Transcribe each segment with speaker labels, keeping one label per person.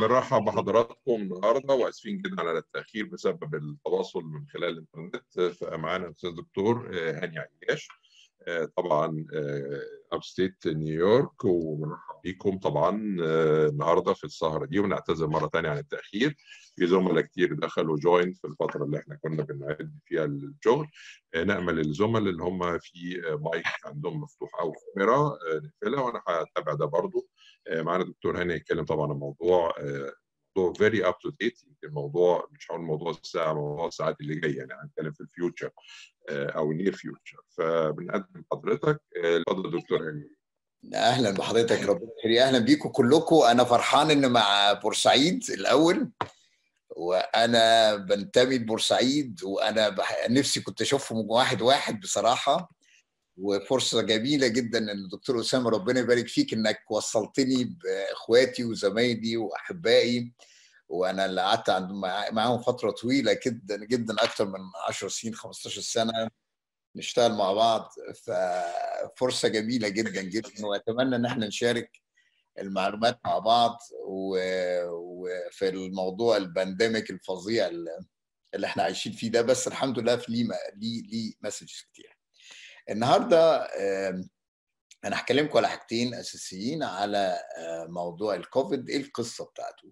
Speaker 1: بنرحب بحضراتكم النهارده واسفين جدا على التاخير بسبب التواصل من خلال الانترنت. فمعانا الاستاذ الدكتور هاني عياش، طبعا اب ستيت نيويورك، وبنرحب بيكم طبعا النهارده في السهره دي، ونعتذر مره ثانيه عن التاخير. في زملاء كتير دخلوا جوين في الفتره اللي احنا كنا بنعد فيها الشغل. نامل الزملاء اللي هم في مايك عندهم مفتوح او كاميرا نقفلها، وانا هتابع ده برضو. معانا الدكتور هاني يتكلم طبعا عن موضوع فيري اب تو ديت. يمكن الموضوع مش هقول موضوع الساعه، موضوع الساعات اللي جايه، يعني هنتكلم في الفيوتشر او نير فيوتشر. فبنقدم حضرتك. اتفضل دكتور هاني.
Speaker 2: اهلا بحضرتك، ربنا يخليك. اهلا بيكم كلكم. انا فرحان ان مع بورسعيد الاول، وانا بنتمي لبورسعيد، وانا نفسي كنت اشوفهم واحد واحد بصراحه. وفرصه جميله جدا ان الدكتور اسامه ربنا يبارك فيك انك وصلتني باخواتي وزمايلي واحبائي، وانا اللي قعدت معاهم فتره طويله جدا جدا، اكثر من 10 سنين 15 سنه نشتغل مع بعض. ففرصه جميله جدا جدا، واتمنى ان احنا نشارك المعلومات مع بعض وفي الموضوع البانديميك الفظيع اللي احنا عايشين فيه ده. بس الحمد لله في ليه مسجز كتير. النهارده انا هكلمكم على حاجتين اساسيين على موضوع الكوفيد، ايه القصه بتاعته،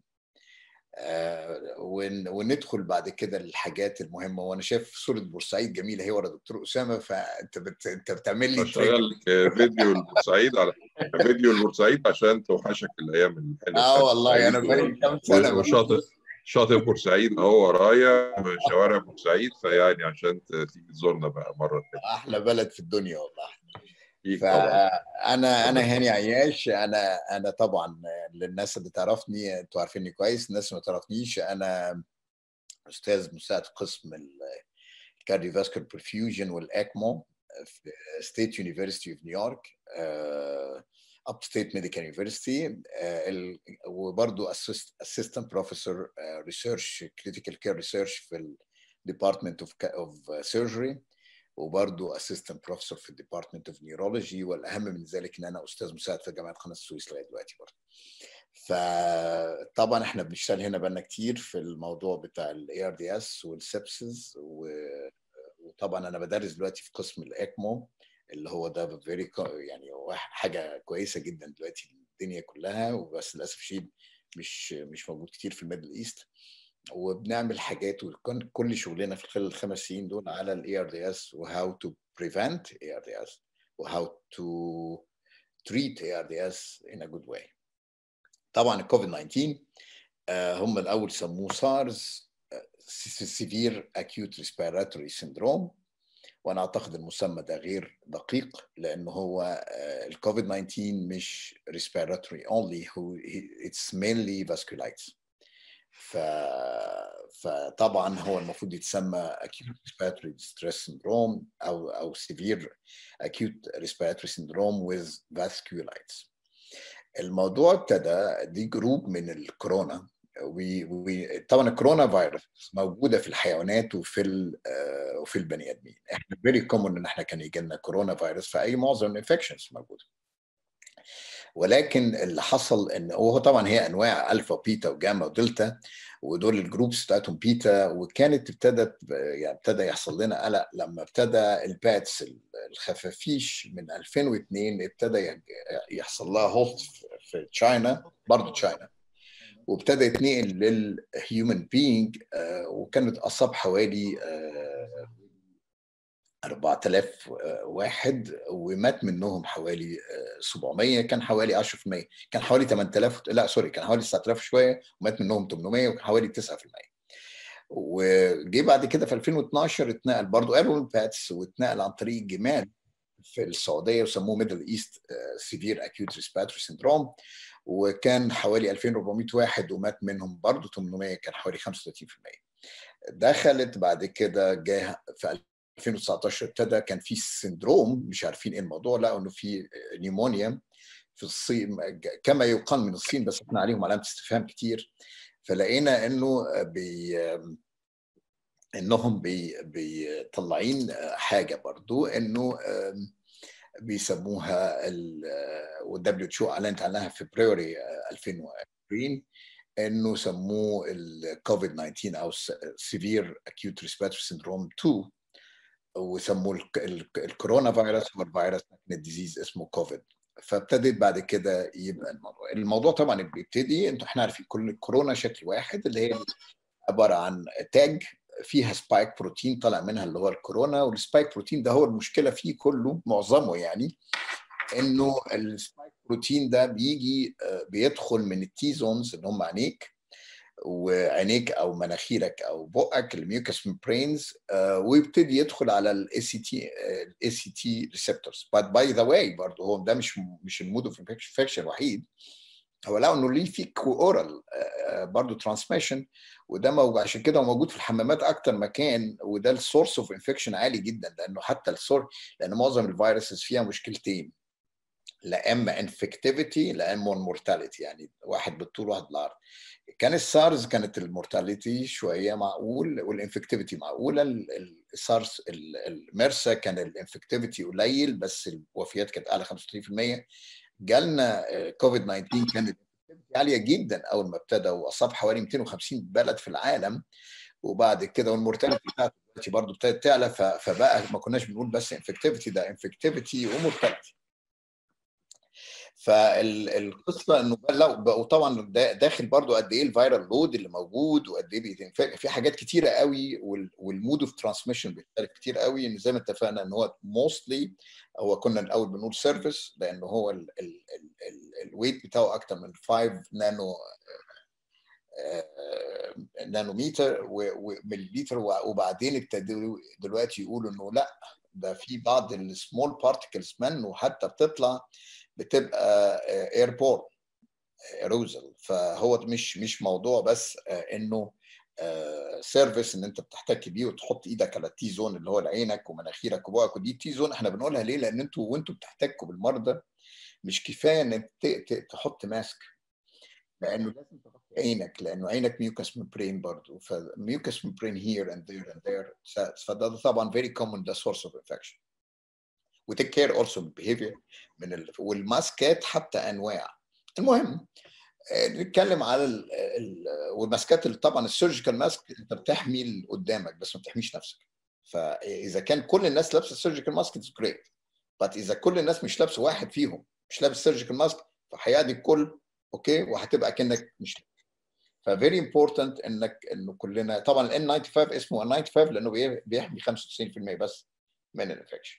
Speaker 2: وندخل بعد كده للحاجات المهمه. وانا شايف صوره بورسعيد جميله هي ورا دكتور اسامه، فانت انت بتعمل لي
Speaker 1: شغال فيديو لبورسعيد، على فيديو لبورسعيد عشان توحشك الايام الحلوه بتاعت
Speaker 2: والله انا بقالي كام سنه
Speaker 1: وشاطئ بورسعيد اهو ورايا، شوارع بورسعيد، فيعني عشان تيجي تزورنا بقى مره ثانيه.
Speaker 2: احلى بلد في الدنيا والله.
Speaker 1: طبعا.
Speaker 2: انا هاني عياش. انا طبعا للناس اللي تعرفني، انتوا عارفيني كويس. الناس ما تعرفنيش، انا استاذ مساعد قسم الكارديوفاسكولار برفيوجن والاكمو في ستيت يونيفرسيتي اوف نيويورك، اب ستيت ميديكال يونيفرسيتي، وبرضه اسيستنت بروفيسور ريسيرش كريتيكال كير ريسيرش في الديبارتمنت اوف سيرجري، وبرضه اسيستنت بروفيسور في الديبارتمنت اوف نيورولوجي. والاهم من ذلك ان انا استاذ مساعد في جامعه قناه السويس لغايه دلوقتي برضه. فطبعا احنا بنشتغل هنا بقالنا كتير في الموضوع بتاع الاي ار دي اس والسبسز، وطبعا انا بدرس دلوقتي في قسم الاكمو اللي هو ده فيري يعني حاجه كويسه جدا دلوقتي الدنيا كلها، وبس للاسف الشديد مش موجود كتير في الميدل ايست. وبنعمل حاجات، وكان كل شغلنا في خلال ال5 سنين دول على الاي ار دي اس وهاو تو بريفنت اي ار دي اس وهاو تو تريت اي ار دي اس ان ا جود واي. طبعا الكوفيد 19 هم الاول سموه سارز، سيفير اكيوت ريسبيراتوري سيندروم، وانا اعتقد المسمى ده غير دقيق، لان هو الكوفيد 19 مش ريسبيراتوري اونلي، هو اتس مينلي فاسكولايتس. فطبعا هو المفروض يتسمى acute respiratory distress syndrome او severe acute respiratory syndrome with vasculitis. الموضوع ابتدى دي جروب من الكورونا، طبعا الكورونا فيروس موجوده في الحيوانات وفي البني ادمين. احنا فيري كومون ان احنا كان يجي لنا كورونا فيروس في اي معظم الانفكشنز موجوده. ولكن اللي حصل ان هو طبعا هي انواع الفا وبيتا وجاما ودلتا، ودول الجروبس بتاعتهم بيتا. وكانت ابتدى يحصل لنا قلق لما ابتدى الباتس الخفافيش من 2002 ابتدى يحصل لها هوست في تشاينا، برضه تشاينا، وابتدى يتنقل للهيومن بينج، وكانت اصاب حوالي 4000 واحد، ومات منهم حوالي 700. كان حوالي 10%، كان حوالي 8000، لا سوري، كان حوالي 9000 شويه، ومات منهم 800، وكان حوالي 9%. وجي بعد كده في 2012 اتنقل برضه ايرون باتس، واتنقل عن طريق الجمال في السعوديه، وسموه ميدل ايست سيفير اكيوت ريسبيراتوري سيندروم، وكان حوالي 2400 واحد، ومات منهم برضه 800، كان حوالي 35%. دخلت بعد كده جه في 2019 ابتدى كان في سندروم مش عارفين ايه الموضوع، لقوا انه في نيمونيا في الصين كما يقال من الصين، بس احنا عليهم علامه استفهام كتير. فلقينا انه انهم بيطلعين حاجه برضو انه بيسموها والدبليو اتش او اعلنت عنها في فبراير 2020 انه سموه الكوفيد 19 او سيفير اكيوت ريسبيراتوري سيندروم 2، وسموه الكورونا فيروس، هو الفيروس الديزيز اسمه كوفيد. فابتدت بعد كده يبقى الموضوع طبعا بيبتدي، احنا عارفين كل الكورونا شكل واحد، اللي هي عباره عن تاج فيها سبايك بروتين طالع منها اللي هو الكورونا، والسبايك بروتين ده هو المشكله فيه كله معظمه، يعني انه السبايك بروتين ده بيجي بيدخل من التي زونز اللي هم عينيك او مناخيرك او بقك، الميوكس ممبرينز، ويبتدي يدخل على الاي سي تي ريسبتورز. باي ذا واي برضه هو ده مش المود اوف انفكشن الوحيد، هو لقوا انه ليه في اورال برضه ترانسميشن، وده موجود عشان كده هو موجود في الحمامات اكتر مكان، وده السورس اوف انفكشن عالي جدا، لانه حتى لان معظم الفيروسز فيها مشكلتين، لا اما انفكتيفيتي لا اما مورتاليتي، يعني واحد بالطول واحد بالعرض. كان السارز كانت المورتاليتي شويه معقول والانفكتيفيتي معقوله، السارس الميرسا كان الانفكتيفيتي قليل بس الوفيات كانت اعلى 35%. جالنا كوفيد 19 كانت عاليه جدا اول ما ابتدى، واصاب حوالي 250 بلد في العالم، وبعد كده والمورتاليتي بتاعته دلوقتي برضه ابتدت تعلى، فبقى ما كناش بنقول بس انفكتيفيتي، ده انفكتيفيتي ومورتاليتي. فالقصه انه وطبعا داخل برضو قد ايه الفيرال لود اللي موجود، وقد ايه في حاجات كتيره قوي، والمود اوف ترانسميشن بيختلف كتير قوي، ان زي ما اتفقنا ان هو موستلي هو كنا الاول بنقول سيرفيس، لانه هو الويت بتاعه اكتر من 5 نانومتر ومليلتر، وبعدين ابتدوا دلوقتي يقولوا انه لا، ده في بعض السمول بارتكلز منه حتى بتبقى ايربورن ايروزل. فهو مش موضوع بس انه سيرفيس ان انت بتحتك بيه وتحط ايدك على التي زون اللي هو عينك ومناخيرك وبقك، ودي تي زون احنا بنقولها ليه؟ لان انتوا وانتوا بتحتكوا بالمرضى مش كفايه انك تحط ماسك، لانه لازم تغطي عينك، لانه عينك ميوكس ممبرين برضه، فميوكس ممبرين هير اند ذير اند ذير، فده طبعا فيري كومن، ده سورس اوف انفكشن. وتيك كير اولسو بالبيهيفير والماسكات حتى انواع. المهم نتكلم على والماسكات اللي طبعا السيرجيكال ماسك انت بتحمي اللي قدامك بس ما بتحميش نفسك. فاذا كان كل الناس لابسه السيرجيكال ماسك اتس جريت، بس اذا كل الناس مش لابسه، واحد فيهم مش لابس سيرجيكال ماسك، فهيعدي الكل، اوكي، وهتبقى كانك مش. ففيري امبورتنت انه كلنا طبعا ال N95 اسمه N95 لانه بيحمي 95% بس من الانفكشن.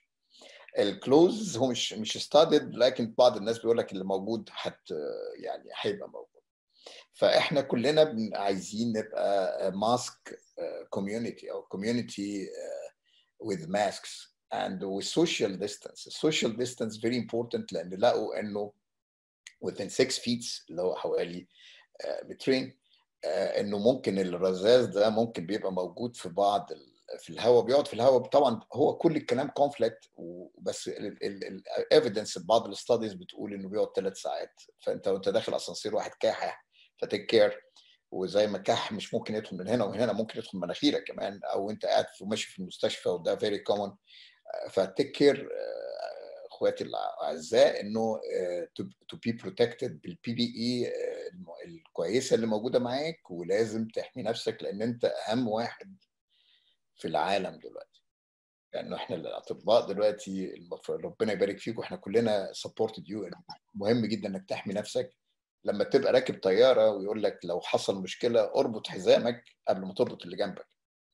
Speaker 2: الكلوز هو مش ستادد، لكن بعض الناس بيقول لك اللي موجود يعني هيبقى موجود. فاحنا كلنا عايزين نبقى ماسك كوميونتي او كوميونتي with masks and with social distance. Social distance very important، لان لقوا انه within 6 feet اللي هو حوالي مترين، انه ممكن الرذاذ ده ممكن بيبقى موجود في بعض في الهواء، بيقعد في الهواء. طبعا هو كل الكلام كونفليكت، بس الايفيدنس بعض الاستاديز بتقول انه بيقعد 3 ساعات. فانت وانت داخل اسانسير واحد كاح، فتيك كير، وزي ما كح مش ممكن يدخل من هنا ومن هنا، ممكن يدخل مناخيرك كمان، او انت قاعد ماشي في المستشفى، وده فيري كومن. فتيك كير اخواتي الاعزاء، انه تو بي بروتكتد بالبي بي اي الكويسه اللي موجوده معاك، ولازم تحمي نفسك لان انت اهم واحد في العالم دلوقتي، لانه احنا الاطباء دلوقتي ربنا يبارك فيكم، احنا كلنا سبورتد يو. مهم جدا انك تحمي نفسك. لما تبقى راكب طياره ويقول لك لو حصل مشكله اربط حزامك قبل ما تربط اللي جنبك،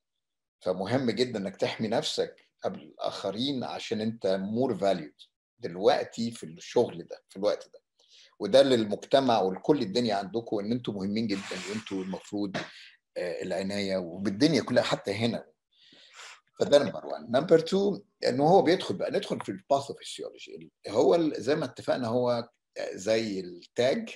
Speaker 2: فمهم جدا انك تحمي نفسك قبل الاخرين، عشان انت مور فاليود دلوقتي في الشغل ده في الوقت ده. وده للمجتمع ولكل الدنيا عندكم، ان انتم مهمين جدا، وانتم المفروض العنايه وبالدنيا كلها حتى هنا. فده نمبر 1. نمبر 2 انه هو ندخل في الباثوفيسيولوجي. هو زي ما اتفقنا هو زي التاج،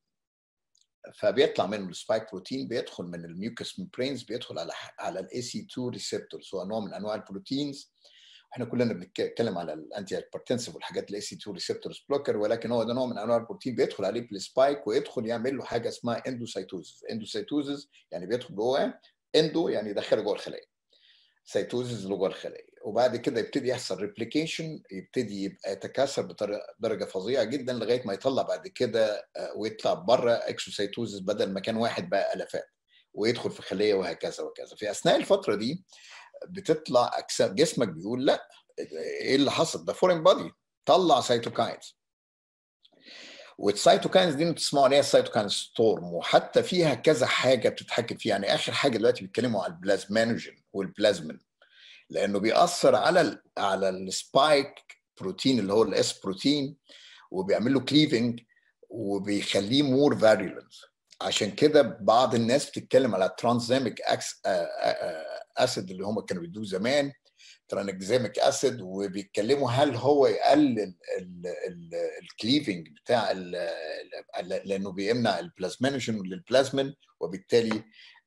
Speaker 2: فبيطلع منه السبايك بروتين، بيدخل من الميوكس ممبرينز، بيدخل على الاي سي 2 ريسبتورز، هو نوع من انواع البروتينز. احنا كلنا بنتكلم على الانتي هايبرتنسيف والحاجات الاي سي 2 ريسبتورز بلوكر، ولكن هو ده نوع من انواع البروتين بيدخل عليه بالسبايك، ويدخل يعمل له حاجه اسمها اندوسايتوزز. اندوسايتوزز يعني بيدخل جواه، اندو يعني يدخله جوه الخلايا، سيتوزز جوه الخلايا. وبعد كده يبتدي يحصل ريبليكيشن، يبتدي يبقى يتكاثر بدرجه فظيعه جدا لغايه ما يطلع بعد كده ويطلع بره اكسوسايتوزس، بدل ما كان واحد بقى الافات، ويدخل في خليه وهكذا وكذا. في اثناء الفتره دي بتطلع اجسام، جسمك بيقول لا، ايه اللي حصل ده؟ فورين بادي طلع سيتوكاينز، والسيتوكاينز دي بتسمعوا عليها السيتوكاين ستورم، وحتى فيها كذا حاجه بتتحكم فيها. يعني اخر حاجه دلوقتي بيتكلموا على البلازمينوجين والبلازمين، لانه بيأثر على السبايك بروتين اللي هو الاس بروتين، وبيعمل له كليفنج وبيخليه مور فاريولنت. عشان كده بعض الناس بتتكلم على ترانزيميك اسيد اللي هم كانوا بيدوه زمان، ترانكزيميك اسيد، وبيتكلموا هل هو يقلل الكليفنج بتاع لانه بيمنع البلازمينوجين للبلازمين، وبالتالي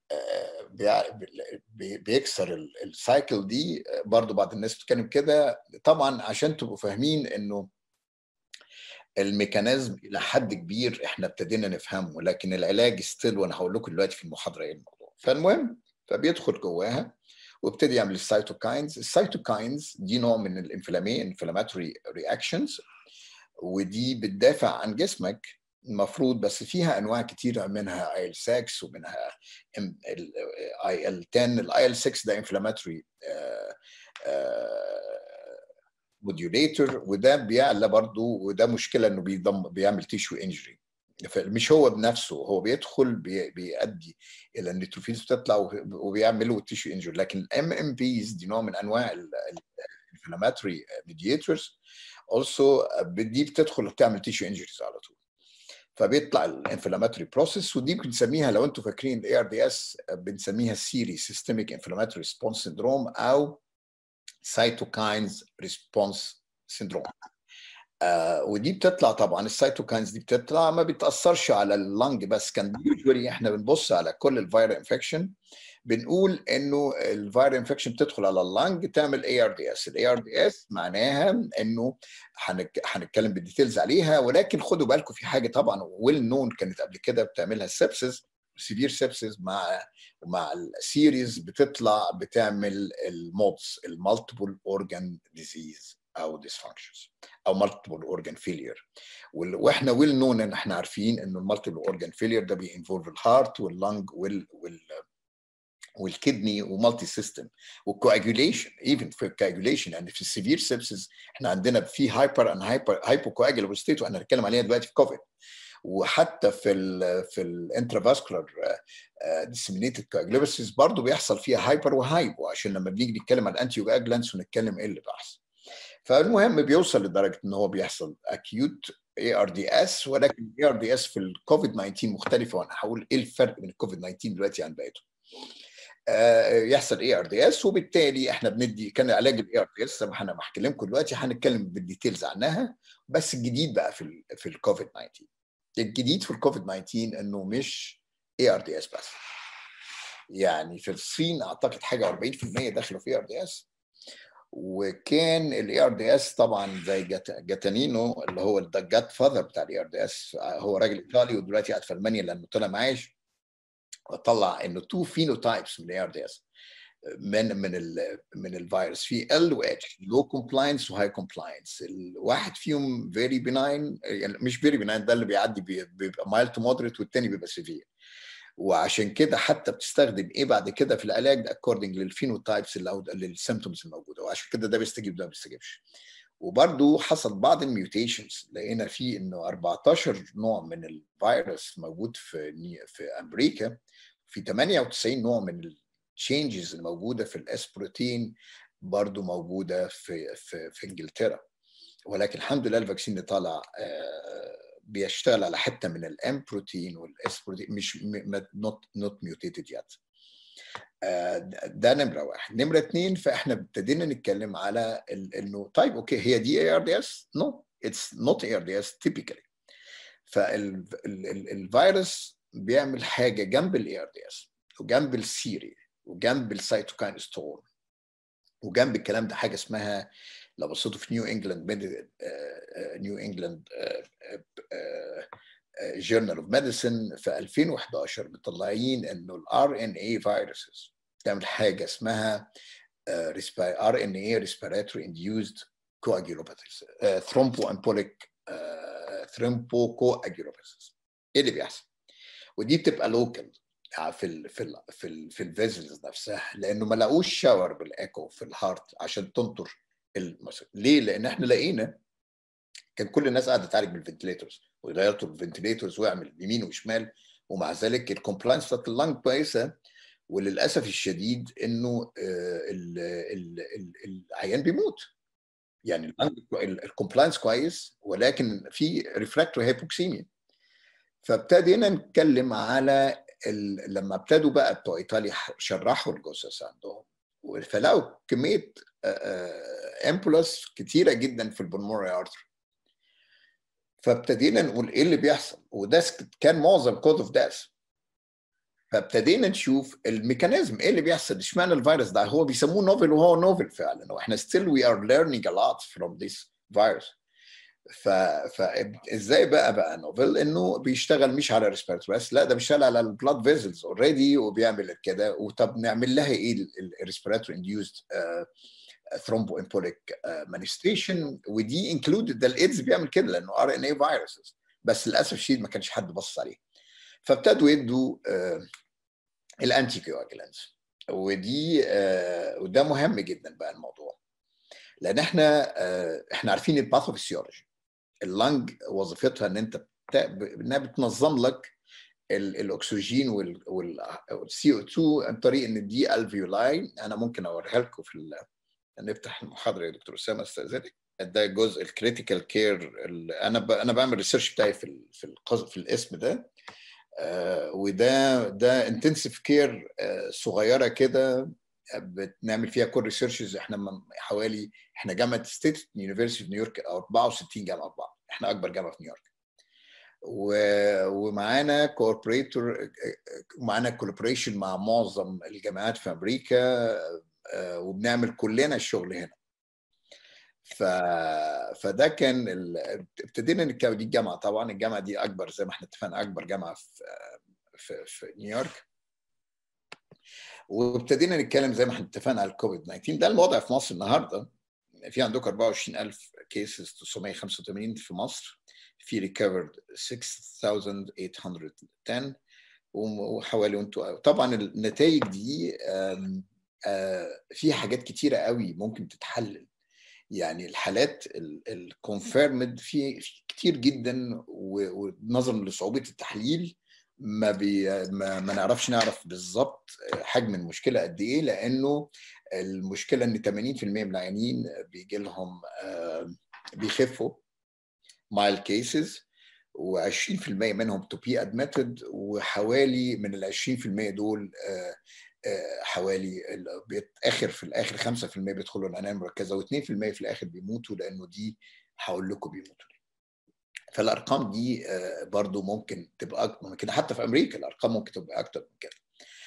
Speaker 2: بيكسر السايكل دي. برضو بعض الناس بتتكلم كده. طبعا عشان تبقوا فاهمين انه الميكانيزم الى حد كبير احنا ابتدينا نفهمه، لكن العلاج ستيل، وانا هقول لكم دلوقتي في المحاضره ايه الموضوع. فالمهم فبيدخل جواها وابتدي يعمل السيتوكاينز. السيتوكاينز دي نوع من الانفلاماتوري رياكشنز، ودي بتدافع عن جسمك المفروض، بس فيها انواع كتيره، منها ايل 6 ومنها IL 10. الايل 6 ده انفلاماتوري موديوليتور، وده بيعلى برضه، وده مشكله انه بيعمل تيشو انجري. مش هو بنفسه، هو بيدخل بيؤدي الى النيتروفيلز بتطلع وبيعملوا تيشو انجري. لكن الام ام بيز دي نوع من انواع الانفلاماتوري ميدياتورز also، دي بتدخل وبتعمل تيشو انجريز على طول. فبيطلع الانفلاماتوري بروسيس، ودي بنسميها، لو انتم فاكرين الاي ار دي اس، بنسميها سيري سيستميك انفلاماتوري ريسبونس سيندروم او سايتوكاينز ريسبونس سيندروم. ودي بتطلع طبعا، السيتوكاينز دي بتطلع ما بتاثرش على اللنج بس. كان يوجوالي احنا بنبص على كل الفيرال انفكشن، بنقول انه الفيرال انفكشن بتدخل على اللنج تعمل اي ار دي اس. الاي ار دي اس معناها انه هنتكلم بالديتيلز عليها، ولكن خدوا بالكم في حاجه طبعا ويل نون كانت قبل كده بتعملها السبسس، سيفير سبسس مع السيريز بتطلع بتعمل الموبس، المالتيبل اورجان ديزيز او ديسفانكشنز او مالتيبل اورجان فيلير. واحنا ويل نون ان احنا عارفين انه المالتيبل اورجان فيلير ده بينفولف الهارت واللنج والكدني ومالتي سيستم والكواجوليشن. ايفن في الكواجوليشن، يعني في السيفير سيبسز احنا عندنا في هايبوكواجولابل ستيت، واحنا هنتكلم عليها دلوقتي في كوفيد. وحتى في الانترافاسكولار ديسيمينيتد كواجولوباسيس برضه بيحصل فيها هايبر وهايبو، عشان لما بنيجي نتكلم عن الانتي كواجولانتس ونتكلم ايه اللي بيحصل. فالمهم بيوصل لدرجه ان هو بيحصل اكيوت اي ار دي اس. ولكن الاي ار دي اس في الكوفيد 19 مختلفه، وانا هقول ايه الفرق بين الكوفيد 19 دلوقتي عن بقيته. يحصل اي ار دي اس، وبالتالي احنا بندي كان علاج الاي ار دي اس زي ما انا بحكي لكم دلوقتي، هنتكلم بالديتيلز عنها. بس الجديد بقى في الكوفيد 19، الجديد في الكوفيد 19 انه مش اي ار دي اس بس. يعني في الصين اعتقد حاجه 40% دخلوا في اي ار دي اس. وكان الاي ار دي اس طبعا زي جاتانينو اللي هو الجاد فاذر بتاع الاي ار دي اس، هو راجل ايطالي ودلوقتي قاعد في المانيا لانه طلع معاش، وطلع انه تو فينوتايبس من الاي ار دي اس، من الفيروس، في ال و اتش، لو كومبلاينس وهاي كومبلاينس. الواحد فيهم فيري بناين، يعني مش فيري بناين، ده اللي بيعدي بيبقى مايل تو مودريت، والتاني بيبقى سيفير. وعشان كده حتى بتستخدم ايه بعد كده في العلاج ده اكوردنج للفينوتايبس او للسيمتومز الموجوده، وعشان كده ده بيستجيب ده ما بيستجيبش. وبرده حصل بعض الميوتيشنز، لقينا فيه انه 14 نوع من الفيروس موجود في امريكا، في 98 نوع من التشينجز الموجوده في الاس بروتين برضو موجوده في انجلترا. ولكن الحمد لله الفاكسين اللي طالع بيشتغل على حته من الام بروتين والاس بروتين، مش نوت ميوتيتد يات. ده نمره واحد. نمره اثنين، فاحنا ابتدينا نتكلم على انه طيب اوكي، هي دي اي ار دي اس؟ نو، اتس نوت اي ار دي اس تيبيكالي. فالفيروس بيعمل حاجه جنب الاي ار دي اس وجنب السيري وجنب السيتوكاين ستورم وجنب الكلام ده حاجه اسمها، لو بصيتوا في نيو انجلاند جورنال اوف ميديسن في 2011 مطلعين انه الار ان اي فيروسز تعمل حاجه اسمها RNA respiratory induced coagulopathies thromboembolic thrombocoagulopathies. ايه اللي بيحصل؟ ودي بتبقى لوكال في الفيزلز نفسها، لانه ما لاقوش شاور بالايكو في الهارت عشان تنطر ليه؟ لان احنا لقينا كان كل الناس قاعده تعالج بالفنتليتورز ويغيروا الفنتليتورز ويعمل يمين وشمال، ومع ذلك الكومبلاينس بتاعت اللنج كويسه. وللاسف الشديد انه العيان بيموت. يعني الكومبلاينس كويس ولكن في ريفراكتوري هايبوكسيميا. فابتدينا نتكلم على لما ابتدوا بقى بتوع ايطاليا شرحوا الجثث عندهم، فلقوا كميه امبولس كتيره جدا في البلمونري ارتري. فابتدينا نقول ايه اللي بيحصل، وده كان معظم كوز اوف داث. فابتدينا نشوف الميكانيزم ايه اللي بيحصل، اشمعنى الفيروس ده هو بيسموه نوفل، وهو نوفل فعلا، واحنا still we are learning a lot from this virus. فازاي بقى نوفل؟ انه بيشتغل مش على ريسبيراتوري بس، لا ده بيشتغل على البلاد فيزلز اوريدي وبيعمل كده. وطب نعمل لها ايه الريسبيراتوري انديوزد ثرومبوامبوليك مانيستيشن، ودي انكلودد ده الايدز بيعمل كده لانه ار ان اي فيروسز، بس للاسف الشديد ما كانش حد بص عليه. فابتدوا يدوا الانتي كواجلانس، وده مهم جدا بقى الموضوع، لان احنا عارفين الباثوفيسيولوجي. اللنج وظيفتها ان انها بتنظم لك الاكسجين والسي او 2 عن طريق ان دي الفيولاي. انا ممكن اوريها لكم نفتح المحاضره يا دكتور اسامه استاذنك. ده جزء الكريتيكال كير. انا بعمل ريسيرش بتاعي في الاسم ده. وده انتنسيف كير صغيره كده بنعمل فيها كل ريسيرشز. احنا جامعه ستيت يونيفرسيتي في نيويورك 64 جامعه في بعض، احنا اكبر جامعه في نيويورك. ومعانا كولابوريشن مع معظم الجامعات في امريكا، وبنعمل كلنا الشغل هنا. فده كان ابتدينا نتكلم. دي الجامعه، طبعا الجامعه دي اكبر زي ما احنا اتفقنا، اكبر جامعه في نيويورك. وابتدينا نتكلم زي ما احنا اتفقنا على الكوفيد 19. ده الوضع في مصر النهارده. في عندكم 24,000 كيسز، 985 في مصر، في ريكفرد 6810، وحوالي انتوا طبعا النتائج دي في حاجات كتيره قوي ممكن تتحلل. يعني الحالات الكونفيرمد في كتير جدا، ونظرا لصعوبه التحليل ما نعرفش نعرف بالظبط حجم المشكله قد ايه، لانه المشكله ان 80% من العيانين بيجي لهم بيخفوا mild cases، و20% منهم to be admitted، وحوالي من ال 20% دول حوالي في الاخر 5% بيدخلوا العنايه المركزه، و2% في الاخر بيموتوا، لانه دي هقول لكم بيموتوا. فالارقام دي برضو ممكن تبقى اكتر من كده، حتى في امريكا الارقام ممكن تبقى اكتر من كده.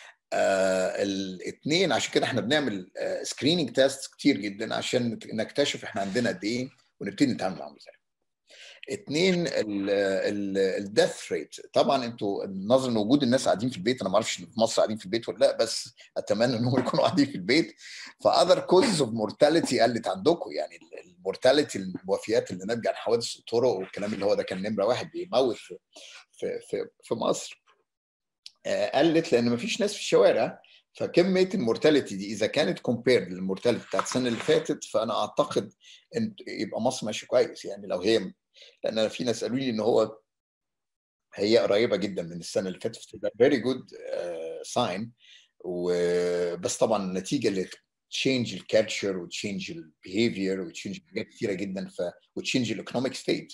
Speaker 2: الاثنين عشان كده احنا بنعمل سكريننج تيست كتير جدا عشان نكتشف احنا عندنا قد ايه ونبتدي نتعامل معاهم ازاي. اثنين، الديث ريت. طبعا انتوا نظرا لوجود الناس قاعدين في البيت، انا ما اعرفش في مصر قاعدين في البيت ولا لا، بس اتمنى انهم يكونوا قاعدين في البيت. فاذر كوزز اوف مورتاليتي قلت عندكم، يعني المورتاليتي، الوفيات اللي ناتجه عن حوادث الطرق والكلام اللي هو ده كان نمره واحد بيموت في مصر، قلت لان ما فيش ناس في الشوارع. فكميه المورتاليتي دي اذا كانت كومبيرد للمورتاليتي بتاعت السنه اللي فاتت، فانا اعتقد ان يبقى مصر ماشيه كويس. يعني لو هي، لان في ناس قالوا لي ان هي قريبه جدا من السنه اللي فاتت، ده فيري جود ساين. وبس طبعا نتيجه لتشينج الكالتشر وتشينج البيهيفير وتشينج حاجات كثيره جدا، وتشينج الايكونوميك ستيت.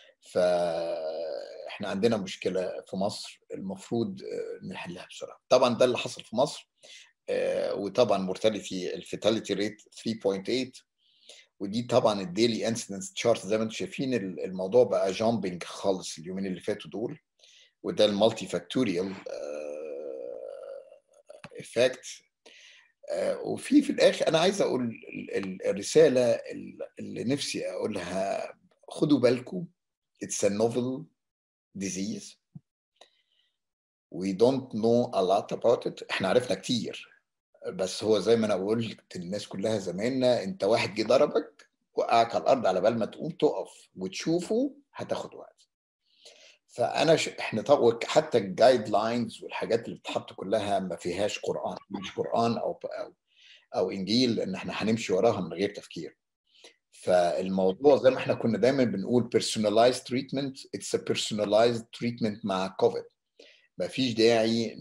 Speaker 2: فاحنا عندنا مشكله في مصر المفروض نحلها بسرعه. طبعا ده اللي حصل في مصر. وطبعا مورتاليتي الفيتاليتي ريت 3.8، ودي طبعا الديلي انسيدنس تشارت زي ما انتم شايفين. الموضوع بقى جامبنج خالص اليومين اللي فاتوا دول، وده المالتي فاكتوريال افكت. وفي الاخر انا عايز اقول الرساله اللي نفسي اقولها: خدوا بالكم، it's a novel disease, we don't know a lot about it. احنا عرفنا كتير بس هو زي ما انا قلت للناس كلها زمايلنا، انت واحد جه ضربك وقعك على الارض، على بال ما تقوم تقف وتشوفه هتاخد وقت. فانا احنا طبعا حتى الجايد لاينز والحاجات اللي بتتحط كلها ما فيهاش قران، مش قران او انجيل ان احنا هنمشي وراها من غير تفكير. فالموضوع زي ما احنا كنا دايما بنقول personalized treatment، it's a personalized treatment مع كوفيد. ما فيش داعي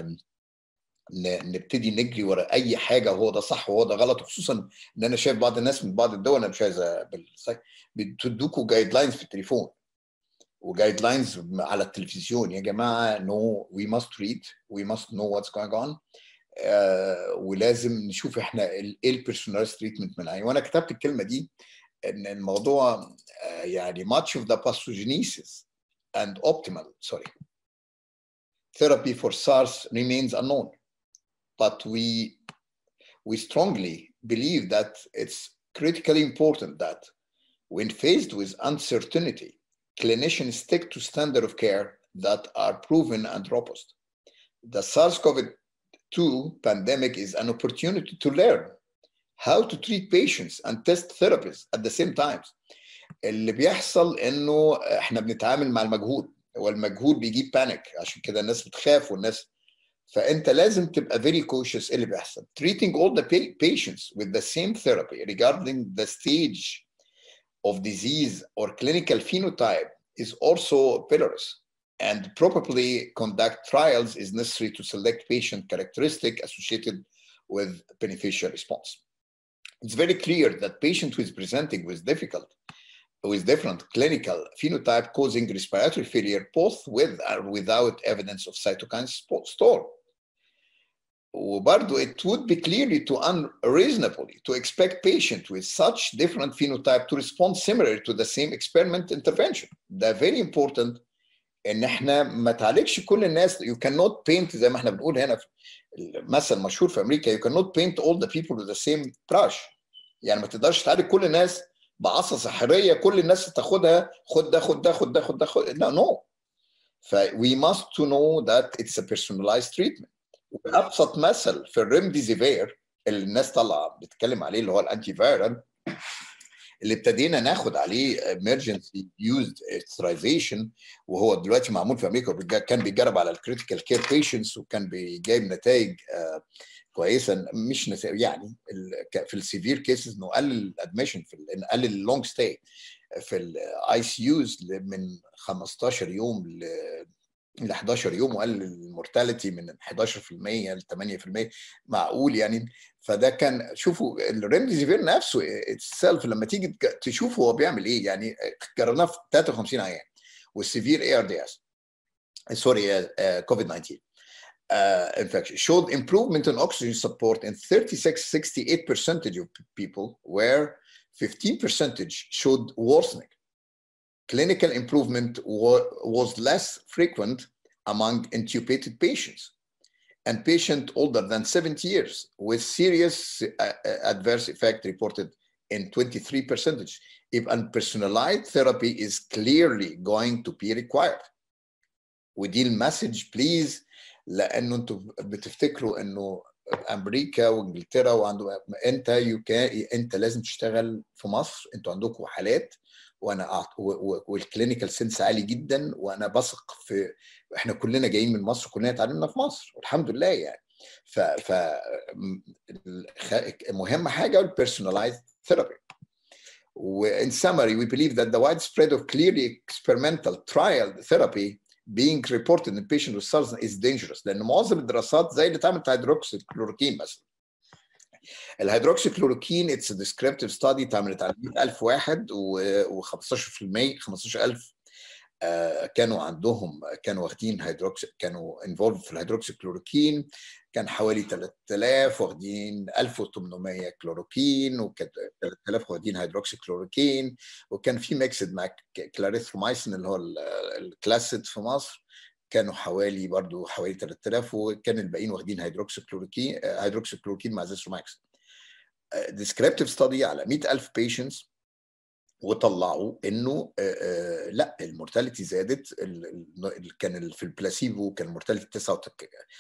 Speaker 2: نبتدي نجري ورا اي حاجه وهو ده صح وهو ده غلط، خصوصا ان انا شايف بعض الناس من بعض الدول، انا مش عايز بتدوكوا جايد لاينز في التليفون وجايد لاينز على التلفزيون. يا جماعه no we must read, we must know what's going on. ولازم نشوف احنا ايه البيرسوناليزد تريتمنت من اي. وانا كتبت الكلمه دي ان الموضوع يعني much of the pathogenesis and optimal therapy for SARS remains unknown, but we strongly believe that it's critically important that when faced with uncertainty, clinicians stick to standard of care that are proven and robust. The SARS-CoV-2 pandemic is an opportunity to learn how to treat patients and test therapies at the same time. اللي بيحصل انه احنا بنتعامل مع المجهول، والمجهول بيجيب بانيك، عشان كده الناس بتخاف والناس. فانت لازم تبقى very cautious. اللي بيحصل treating all the patients with the same therapy regarding the stage of disease or clinical phenotype is also perilous, and probably conduct trials is necessary to select patient characteristic associated with beneficial response. It's very clear that patient who is presenting with different clinical phenotype causing respiratory failure, both with or without evidence of cytokine storm. وبرضه it would be clearly too unreasonable to expect patient with such different phenotype to respond similarly to the same experiment intervention. ده very important ان احنا ما تعالجش كل الناس. You cannot paint زي ما احنا بنقول هنا في مثل مشهور في امريكا، you cannot paint all the people with the same brush. يعني ما تقدرش تعالج كل الناس بعصا سحريه كل الناس تاخدها خد ده خد ده خد ده خد ده خد. no. ف we must to know that it's a personalized treatment. وابسط مثل في الريمديزيفير اللي الناس طالعه بتتكلم عليه، اللي هو الانتي فايرال اللي ابتدينا ناخد عليه emergency used authorization، وهو دلوقتي معمول في امريكا، كان بيجرب على الكريتيكال كير بيشنتس وكان بيجيب نتائج كويسه. مش يعني في السيفير كيسز انه قلل الادميشن، قلل اللونج ستاي في الاي سي يوز من 15 يوم ل 11 يوم، وقلل المورتاليتي من 11% ل 8%. معقول يعني. فده كان شوفوا الريمديزيفير نفسه اتسلف لما تيجي تشوفه هو بيعمل ايه. يعني جربناه في 53 عيان والسيفير اي ار دي اس سوري كوفيد 19 infection showed improvement in oxygen support in 68% of people, where 15% showed worsening. Clinical improvement was less frequent among intubated patients and patients older than 70 years, with serious adverse effect reported in 23%. If unpersonalized therapy is clearly going to be required. ودي المسج بليز، لانه انتوا بتفتكروا انه امريكا وانجلترا وعنده انت لازم تشتغل في مصر، انتوا عندكم حالات وانا والكلينيكال سنس عالي جدا، وانا بثق في احنا كلنا جايين من مصر، كلنا اتعلمنا في مصر والحمد لله يعني. ف مهم حاجه البيرسوناليزد ثيرابي. In summary, we believe that the widespread of clearly experimental trial therapy being reported in patient with SARS is dangerous، لان معظم الدراسات زي اللي اتعملت هيدروكسي كلوروكين مثلا. الهيدروكسي كلوروكين اتس ديسكريبتيف ستادي اتعملت على 100,000 واحد و15% 15,000 كانوا عندهم، كانوا واخدين هيدروكسي، كانوا انفولد في الهيدروكسي كلوروكين. كان حوالي 3000 واخدين 1800 كلوروكين، وكان 3000 واخدين هيدروكسي كلوروكين، وكان في ميكسد مع كلاريثرومايسين اللي هو الكلاسيد في مصر، كانوا حوالي برضو حوالي 3000، وكان الباقيين واخدين هيدروكسي كلوروكين مع زيثروماكس. ديسكريبتيف ستادي على 100,000 بيشنتس، وطلعوا انه لا المورتاليتي زادت. كان في البلاسيبو كان المورتاليتي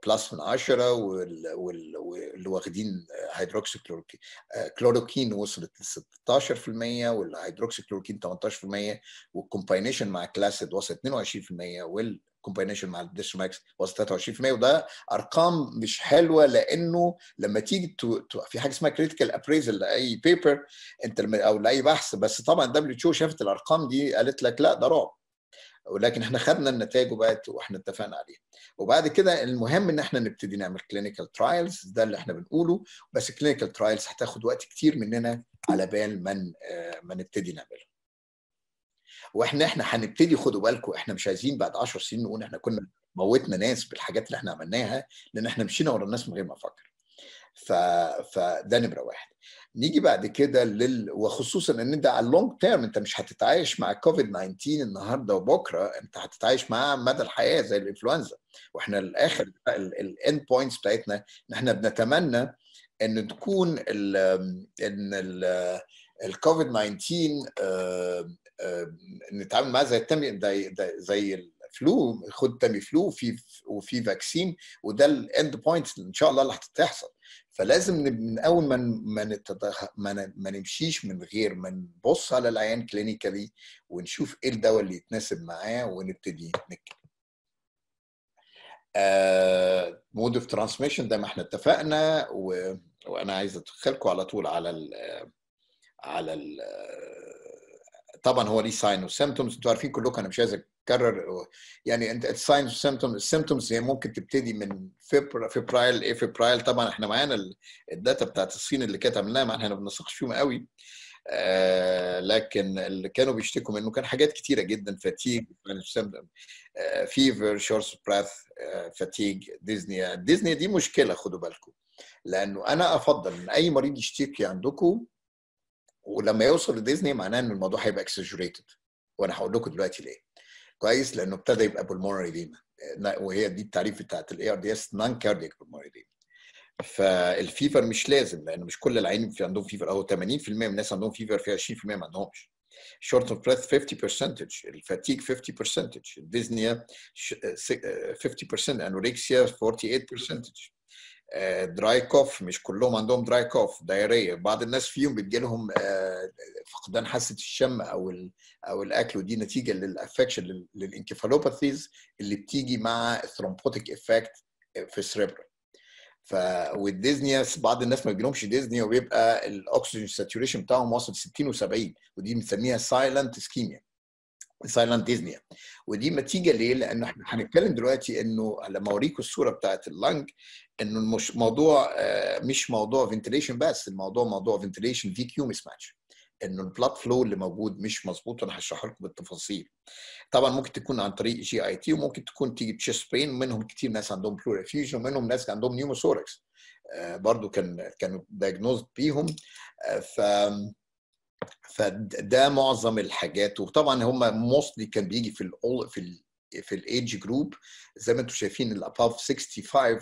Speaker 2: بلس من 10 واللي واخدين هيدروكسي كلوروكين وصلت ل 16%، والهيدروكسي كلوروكين 18%، والكومباينيشن مع كلاسيد وصلت 22%، والكومباينيشن مع الديستروماكس وصلت 23%. وده ارقام مش حلوه، لانه لما تيجي في حاجه اسمها كريتيكال ابريزل لاي بيبر انت او لاي بحث، بس طبعا WHO شافت الارقام دي قالت لك لا ده رعب، ولكن احنا خدنا النتائج وبقت واحنا اتفقنا عليها. وبعد كده المهم ان احنا نبتدي نعمل كلينيكال ترايلز، ده اللي احنا بنقوله. بس الكلينيكال ترايلز هتاخد وقت كتير مننا على بال ما نبتدي نعملها. واحنا هنبتدي، خدوا بالكم احنا مش عايزين بعد 10 سنين نقول احنا كنا موتنا ناس بالحاجات اللي احنا عملناها، لان احنا مشينا ورا الناس من غير ما نفكر. فده نمره واحد. نيجي بعد كده وخصوصا ان ده على اللونج تيرم، انت مش هتتعايش مع كوفيد 19 النهارده وبكره، انت هتتعايش معاه مدى الحياه زي الانفلونزا. واحنا الاخر الاند بوينتس بتاعتنا ان احنا بنتمنى ان تكون ان الكوفيد 19 نتعامل معاه زي الفلو، خد تامي فلو وفي فاكسين، وده الاند بوينت ان شاء الله اللي هتحصل. فلازم من اول ما نمشيش من غير ما نبص على العيان كلينيكالي ونشوف ايه الدواء اللي يتناسب معاه ونبتدي نكتب. مود اوف ترانسميشن ده ما احنا اتفقنا، وانا عايز ادخلكم على طول على ال طبعا هو ليه ساين وسيمتومز، انتوا عارفين كلكم، انا مش عايز اكرر. يعني انت الساين والسيمتومز، السيمتومز هي ممكن تبتدي من فبرايل. طبعا احنا معانا الداتا بتاعت الصين اللي كانت عملناها، ما احنا ما بنثقش فيهم قوي، لكن اللي كانوا بيشتكوا منه كان حاجات كتيره جدا: فاتيج، فيفر، شورت براث، فاتيج، ديزنيا. الديزنيا دي مشكله، خدوا بالكم، لانه انا افضل ان اي مريض يشتكي عندكم ولما يوصل لديزني معناه ان الموضوع هيبقى اكسجريتد، وانا هقول لكم دلوقتي ليه. كويس، لانه ابتدى يبقى بالمونري ديما، وهي دي التعريف بتاعت الاي ار دي اس، نون كاردياك بالمونري ديما. فالفيفر مش لازم، لانه مش كل العيانين في عندهم فيفر، او 80% من الناس عندهم فيفر، في 20% ما عندهمش. شورت اوف بريث 50%، الفاتيج 50%، الديزنيا 50%، انوركسيا 48%. دراي كوف، مش كلهم عندهم دراي كوف، دايريه. بعض الناس فيهم بتجي لهم فقدان حاسه الشم او الاكل، ودي نتيجه للافكشن للانكفالوباثيز اللي بتيجي مع ثرومبوتيك افكت في السريبرال. والديزنيا بعض الناس ما بيجيلهمش ديزنيا وبيبقى الاكسجين ساتوريشن بتاعهم واصل 60 و70، ودي بنسميها سايلنت اسكيميا، سايلنت ديزنيا. ودي نتيجه ليه؟ لانه احنا هنتكلم دلوقتي انه لما اوريكم الصوره بتاعت اللنج، انه مش موضوع فنتيليشن بس، الموضوع موضوع فنتيليشن في كيو مس ماتش، انه البلاد فلو اللي موجود مش مظبوط، وانا هشرح لكم بالتفاصيل. طبعا ممكن تكون عن طريق جي اي تي، وممكن تكون تيجي تشيست بين، منهم كتير ناس عندهم بلوريفيوجن، ومنهم ناس عندهم نيوموثوركس برضو كانوا دايجنوزد بيهم. فده معظم الحاجات. وطبعا هم موستلي كان بيجي في الايدج جروب، زي ما انتم شايفين الاباف 65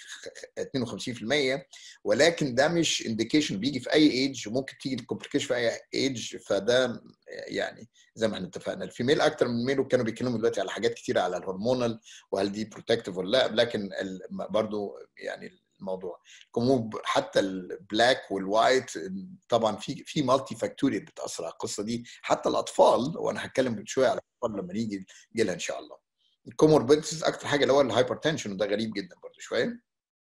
Speaker 2: 52%، ولكن ده مش انديكيشن، بيجي في اي ايدج، وممكن تيجي الكومبليكيشن في اي ايدج. فده يعني زي ما احنا اتفقنا، الفيميل اكتر من الميل، وكانوا بيتكلموا دلوقتي على حاجات كتيره على الهرمونال وهل دي بروتكتيف ولا لا، لكن برضو يعني الموضوع كموب حتى البلاك والوايت طبعا في مالتي فاكتوريال بتاثر على القصه دي، حتى الاطفال، وانا هتكلم شويه على الاطفال لما نيجي لها ان شاء الله. الكوموربيدز اكتر حاجه اللي هو الهايبرتنشن، وده غريب جدا برضه شويه،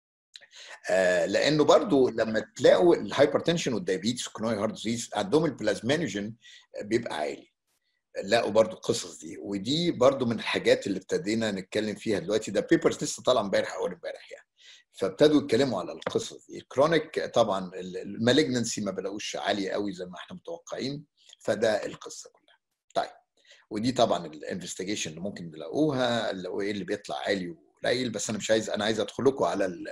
Speaker 2: لانه برضه لما تلاقوا الهايبرتنشن والدايابيتس والكرونيك هارت ديزيز عندهم البلازمينوجين بيبقى عالي، لقوا برضو القصص دي. ودي برضو من الحاجات اللي ابتدينا نتكلم فيها دلوقتي، ده بيبرز لسه طالعه امبارح اول امبارح يعني، فابتدوا يتكلموا على القصص دي. الكرونيك طبعا المالجنسي ما بلاقوش عاليه قوي زي ما احنا متوقعين، فده القصه كلها. طيب، ودي طبعا الانفستيجيشن اللي ممكن تلاقوها، ايه اللي بيطلع عالي وقليل، بس انا مش عايز، انا عايز ادخل لكم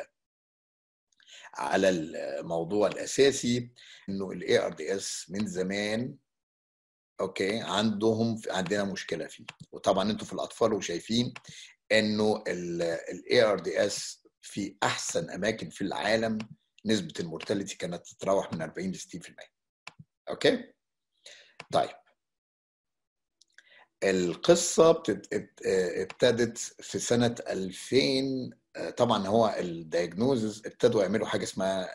Speaker 2: على الموضوع الاساسي، انه الاي ار دي اس من زمان اوكي عندنا مشكله فيه. وطبعا انتوا في الاطفال وشايفين انه الاي ار دي اس في احسن اماكن في العالم نسبه المورتاليتي كانت تتراوح من 40 ل 60%. اوكي، طيب القصه ابتدت في سنه 2000 طبعا هو الدايجنوزز ابتدوا يعملوا حاجه اسمها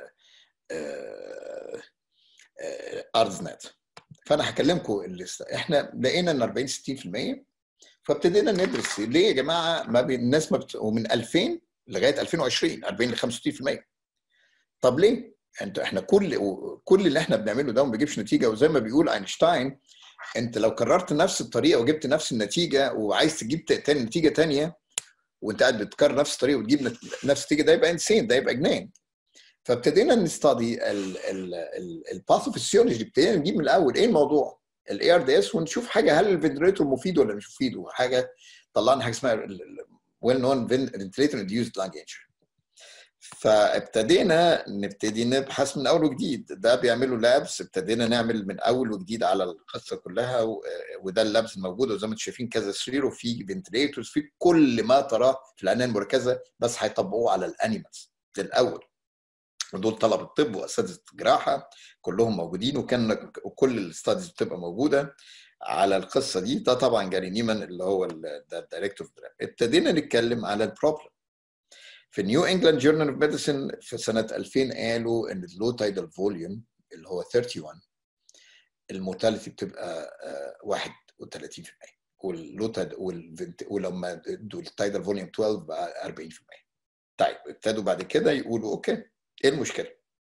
Speaker 2: ارزنت. فانا هكلمكم احنا لقينا ان 40 60%، فابتدينا ندرس ليه يا جماعه ما الناس ومن 2000 لغايه 2020 40 ل 65%. طب ليه؟ احنا كل اللي احنا بنعمله ده ما بيجيبش نتيجه، وزي ما بيقول اينشتاين انت لو كررت نفس الطريقه وجبت نفس النتيجه وعايز تجيب تاني نتيجه ثانيه وانت قاعد بتكرر نفس الطريقه وتجيب نفس النتيجه، ده يبقى انسين، ده يبقى جنان. فابتدينا نستدي الباثوفيسيولوجي، ابتدينا نجيب من الاول ايه الموضوع الاي ار دي اس، ونشوف حاجه هل الفنتريتور مفيد ولا مش مفيد. وحاجه طلعنا حاجه اسمها ويل نون فنتريتور انديوزد لانج انجري. فابتدينا نبحث من اول وجديد. ده بيعملوا لابس، ابتدينا نعمل من اول وجديد على القصه كلها، وده اللابس الموجود، وزي ما انتم شايفين كذا سرير وفي فنتريتورز في كل ما تراه في العنايه المركزه، بس هيطبقوه على الانيمالز الاول. ودول طلبه الطب واساتذه الجراحه كلهم موجودين، وكل الستاديز بتبقى موجوده على القصه دي. ده طبعا جاري نيمان اللي هو الدايركتور. ابتدينا نتكلم على البروبلم. في نيو انجلاند جورنال اوف ميديسن في سنه 2000 قالوا ان اللو تايدال فوليوم اللي هو 31 المورتاليتي بتبقى 31%، واللو ولما التايدال فوليوم 12 بقى 40%. طيب ابتدوا بعد كده يقولوا اوكي ايه المشكله؟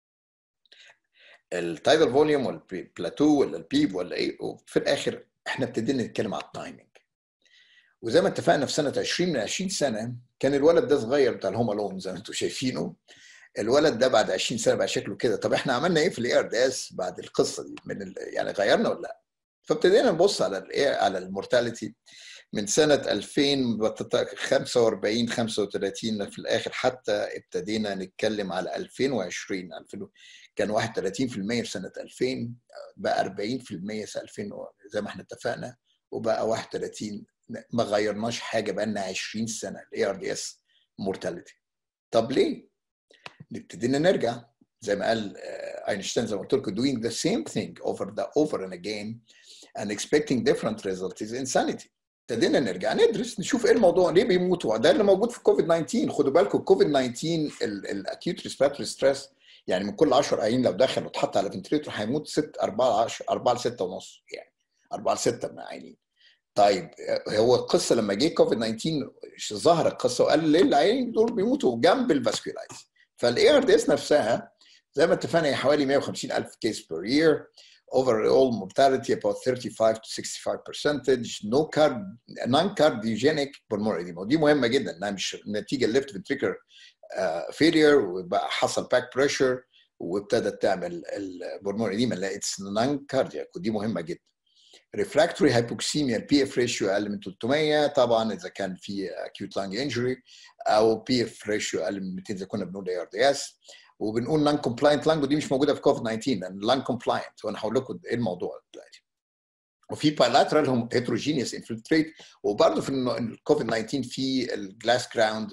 Speaker 2: التايدال فوليوم ولا البلاتو ولا البيب ولا ايه؟ وفي الاخر احنا ابتدينا نتكلم على التايمنج. وزي ما اتفقنا في سنه 20 سنه كان الولد ده صغير بتاع الهوم الون زي ما انتم شايفينه. الولد ده بعد 20 سنه بقى شكله كده. طب احنا عملنا ايه في الاي ار دي اس بعد القصه دي؟ يعني غيرنا ولا لا؟ فابتدينا نبص على المورتاليتي من سنه 2000 45 35 في الاخر، حتى ابتدينا نتكلم على 2020 كان 31% في سنه 2000، بقى 40% في 2000 زي ما احنا اتفقنا، وبقى 31. ما غيرناش حاجه بقى لنا 20 سنه الاي ار دي اس مورتاليتي. طب ليه؟ نبتدينا نرجع زي ما قال اينشتاين، زي ما قلت لكم doing the same thing over and again and expecting different results is insanity. ابتدينا نرجع ندرس نشوف ايه الموضوع، ليه بيموتوا. ده اللي موجود في كوفيد 19. خدوا بالكم كوفيد 19 الاكيوت ريسبيراتوري ستريس، يعني من كل 10 عيانين لو دخل واتحط على فنتريتور هيموت 4 ل 6 ونص، يعني 4 ل 6 عيانين. طيب هو القصه لما جه كوفيد 19 ظهر القصه وقال ليه العيانين دول بيموتوا جنب الفاسكولايز. فالاي ار دي اس نفسها زي ما اتفقنا هي حوالي 150,000 كيس بير يير. overall mortality about 35 to 65%. non-cardiogenic pulmonary edema، ودي مهمه جدا انها مش نتيجه left ventricular failure وبقى حصل back pressure وابتدت تعمل البلمونري edema، لا اتس non-cardiac، ودي مهمه جدا. refractory hypoxemia البي اف ريشيو اقل من 300 طبعا اذا كان في acute lung injury، او بي اف ريشيو اقل من 200 اذا كنا بنقول اي ار دي اس. وبنقول نون كومبلاينت لانج، ودي مش موجوده في كوفيد 19 لان لانج كومبلاينت، وانا هقول لكم ايه الموضوع دلوقتي. وفي بايلاترال هيتروجينيوس انفلتريت، وبرده في الكوفيد 19 في الجلاس جراوند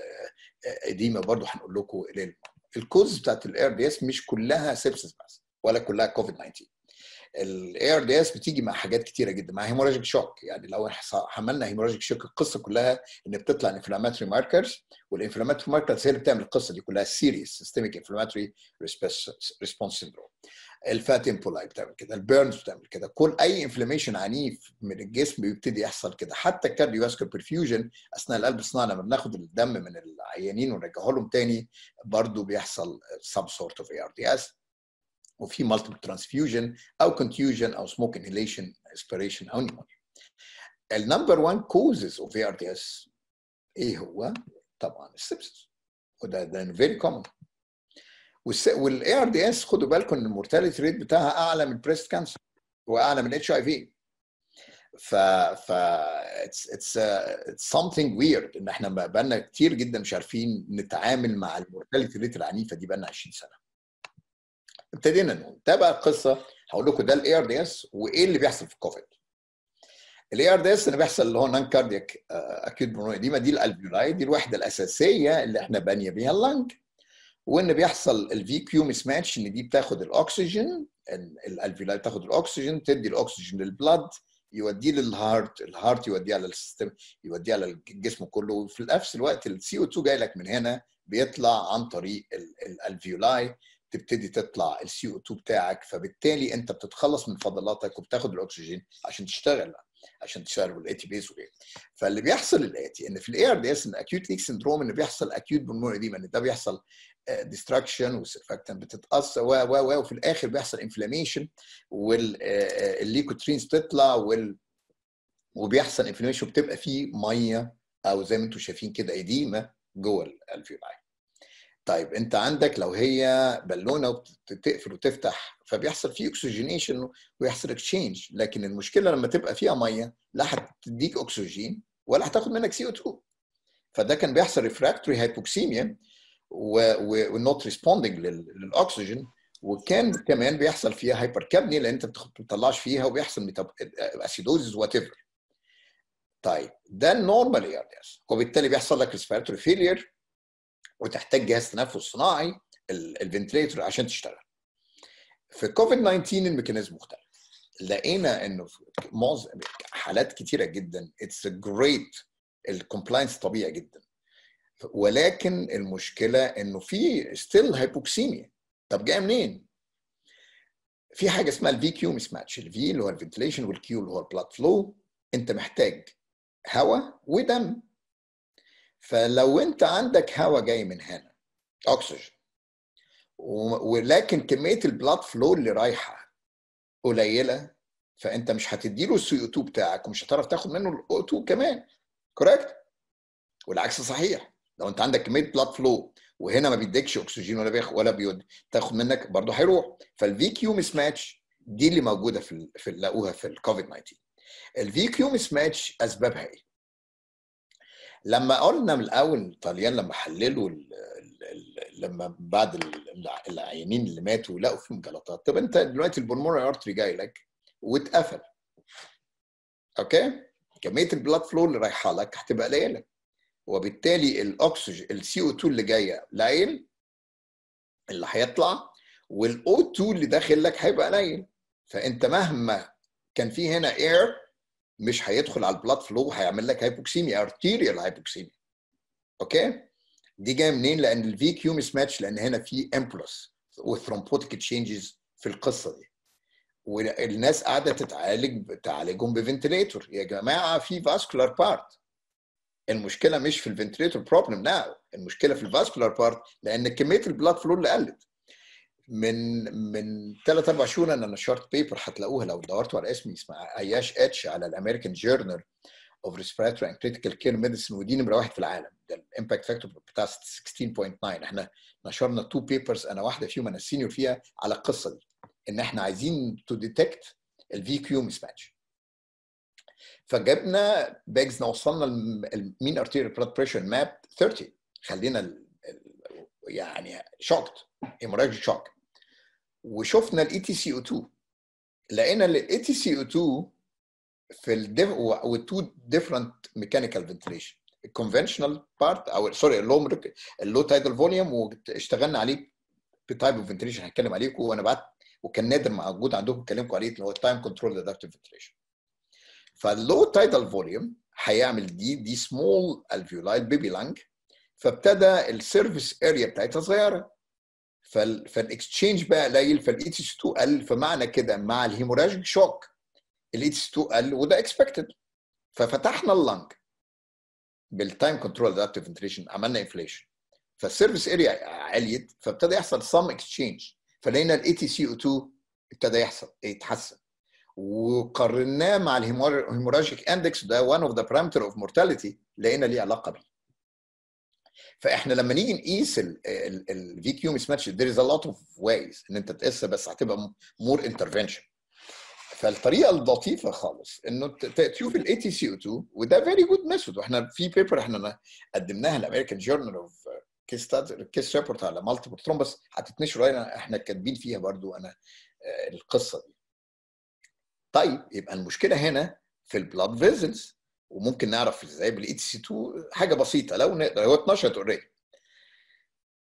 Speaker 2: اديما برده هنقول لكم الكوز بتاعت الاي ار دي اس مش كلها سيبسس بس ولا كلها كوفيد 19. الاي ار دي اس بتيجي مع حاجات كتيره جدا، مع هيموراجيك شوك. يعني لو عملنا هيموراجيك شوك القصه كلها ان بتطلع انفلاماتوري ماركرز، والانفلاماتوري ماركرز هي اللي بتعمل القصه دي كلها، سيريس سيستميك انفلاماتوري ريسبونس سيندروم. الفات امبولاي بتعمل كده، البيرنز بتعمل كده، كل اي انفلاميشن عنيف من الجسم بيبتدي يحصل كده. حتى الكارديوفاسكولار برفيوجن اثناء القلب الصناعي لما بناخد الدم من العيانين ونرجعه لهم تاني برضه بيحصل سب سورت اوف اي ار دي اس، وفي مالتيبل ترانسفيوجن او كونتيوجن او سموك انهيليشن اسبيريشن او نيمونيا. النمبر 1 كوزز اوف اي ار دي اس ايه هو؟ طبعا السبسس، وده فيري كومن. والاي ار دي اس خدوا بالكم ان المورتاليتي ريت بتاعها اعلى من البريست كانسر واعلى من اتش اي في. ف اتس something weird ان احنا بقالنا كتير جدا مش عارفين نتعامل مع المورتاليتي ريت العنيفه دي، بقالنا 20 سنه. ابتدينا نقول ده بقى القصه. هقول لكم ده الاي ار دي اس وايه اللي بيحصل في الكوفيد. الاي ار دي اس اللي بيحصل اللي هو نون كاردياك اكيوت برونكايتس دي، ما دي الالفيولاي، دي الوحده الاساسيه اللي احنا بانيه بيها اللنج. وان بيحصل الفي كيو مس ماتش، ان دي بتاخد الاكسجين، الالفيولاي بتاخد الاكسجين تدي الاكسجين للبلد، يوديه للهارت، الهارت يوديه على السيستم، يوديه على الجسم كله. وفي نفس الوقت السي او 2 جاي لك من هنا، بيطلع عن طريق الالفيولاي، تبتدي تطلع السي او 2 بتاعك، فبالتالي انت بتتخلص من فضلاتك وبتاخد الاكسجين عشان تشتغل والاي تي بيز وغيره. فاللي بيحصل الاتي ان في الاي ار دي اس ان اكيوت ليك سندروم، ان بيحصل اكيوت بالمونري ديما، ان ده بيحصل ديستراكشن والسيرفاكتنت بتتاثر وفي الاخر بيحصل انفلاميشن والليكوترينز بتطلع وبيحصل انفلاميشن وبتبقى فيه ميه او زي ما انتم شايفين كده اديمه جوه الالفيولاي. طيب انت عندك لو هي بالونه وبتقفل وتفتح فبيحصل فيه اكسجينيشن ويحصل اكسشينج، لكن المشكله لما تبقى فيها ميه لا هتديك اكسجين ولا هتاخد منك سي او 2. فده كان بيحصل ريفراكتوري هايبوكسيميا ونوت ريسبوندنج للاكسجين، وكان كمان بيحصل فيها هايبركابنيا لان انت ما بتطلعش فيها وبيحصل اسيدوزز وات ايفر. طيب ده النورمال اي ار دي اس، وبالتالي بيحصل لك ريسبيراتوري فيلير وتحتاج جهاز تنفس صناعي الفنتليتور عشان تشتغل. في كوفيد 19 الميكانيزم مختلف، لقينا انه في معظم حالات كتيره جدا اتس جريت، الكومبلاينس طبيعي جدا، ولكن المشكله انه في ستيل هايبوكسيميا. طب جايه منين؟ في حاجه اسمها الفي كيو مس ماتش، الفي اللي هو الفنتليشن والكيو اللي هو البلاد فلو. انت محتاج هواء ودم، فلو انت عندك هواء جاي من هنا اكسجين ولكن كميه البلاد فلو اللي رايحه قليله، فانت مش هتديله السي او 2 بتاعك ومش هتعرف تاخد منه الاو 2 كمان. كوريكت؟ والعكس صحيح، لو انت عندك كميه بلاد فلو وهنا ما بيديكش اكسجين ولا تاخد منك برضه هيروح. فالفي كيو مس ماتش دي اللي موجوده في لقوها في الكوفيد 19. الفي كيو مس ماتش اسبابها ايه؟ لما قلنا من الاول الطليان لما حللوا لما بعد العيانين اللي ماتوا لقوا فيهم جلطات. طب انت دلوقتي البلمونري ارتري جاي لك واتقفل، اوكي، كميه البلاد فلو اللي رايحه لك هتبقى قليله، وبالتالي الاكسجين السي او 2 اللي جايه قليل اللي هيطلع، والاو 2 اللي داخل لك هيبقى قليل. فانت مهما كان في هنا اير مش هيدخل على البلاد فلو، هيعمل لك هايبوكسيميا، ارتيريال هايبوكسيميا. اوكي، دي جايه منين؟ لان الفي كيو مس ماتش، لان هنا في امبولس وثرومبوتيك تشينجز في القصه دي، والناس قاعده تعالجهم بفنتليتور. يا جماعه في فاسكولار بارت، المشكله مش في الفنتليتور بروبلم ناو، المشكله في الفاسكولار بارت، لان كميه البلاد فلو اللي قلت. من 3-4 شهور انا نشرت بيبر هتلاقوها لو دورتوا على اسمي، اسمها عياش اتش على الامريكان جورنال اوف ريسبيراتوري اند كريتيكال كير ميديسن، ودي نمره 1 في العالم. ده الامباكت فاكتور بتاع 16.9. احنا نشرنا 2 بيبرز، انا واحده فيهم انا السينيور فيها، على القصه دي، ان احنا عايزين تو ديتكت الفي كيو مس ماتش. فجبنا باجز، وصلنا المين ارتيريال بلاد بريشر ماب 30، خلينا يعني شوكت، هيموراجيك شوك، وشفنا الاي تي سي او 2، لقينا الاي تي سي او 2 في والتو ديفرنت ميكانيكال فنتليشن، الكونفنشنال بارت او سوري اللو تايدال فوليوم، واشتغلنا عليه بتايب اوف فنتليشن هنتكلم عليه، وانا بعت وكان نادر موجود عندكم اتكلمكم عليه، اللي هو التايم كنترول ادابتيف فنتليشن. فاللو تايدال فوليوم هيعمل دي سمول الفيولاي بيبي لانج، فابتدى السيرفيس اريا بتاعتها صغيره، فالاكسشينج بقى قليل، فالاي تي 2 قل، فمعنى كده مع الهيموراجيك شوك الاي تي 2 قل، وده اكسبكتد. ففتحنا اللنج بالتايم كنترول ادابتيف فنتليشن، عملنا انفليشن، فالسيرفيس اريا عليت، فابتدى يحصل سم اكسشينج، فلقينا الاي تي سي او 2 ابتدى يتحسن، وقارناه مع الهيموراجيك اندكس، ده وان اوف ذا بارامتر اوف مورتاليتي، لقينا ليه علاقه بيه. فاحنا لما نيجي نقيس الفي كيو مس ماتش، there is a lot of ways ان انت تقيسها، بس هتبقى مور انترفنشن. فالطريقه اللطيفه خالص انه تشوف الاي تي سي او 2، وده فيري جود ميثود. واحنا في بيبر احنا قدمناها الامريكان جورنال اوف كيس ريبورت على مالتيبل ثرومبس، هتتنشر، احنا كاتبين فيها برضو انا القصه دي. طيب يبقى المشكله هنا في البلاد فيزلز، وممكن نعرف ازاي بالاي تي سي 2 حاجه بسيطه لو نقدر، هو اتنشرت اوريدي.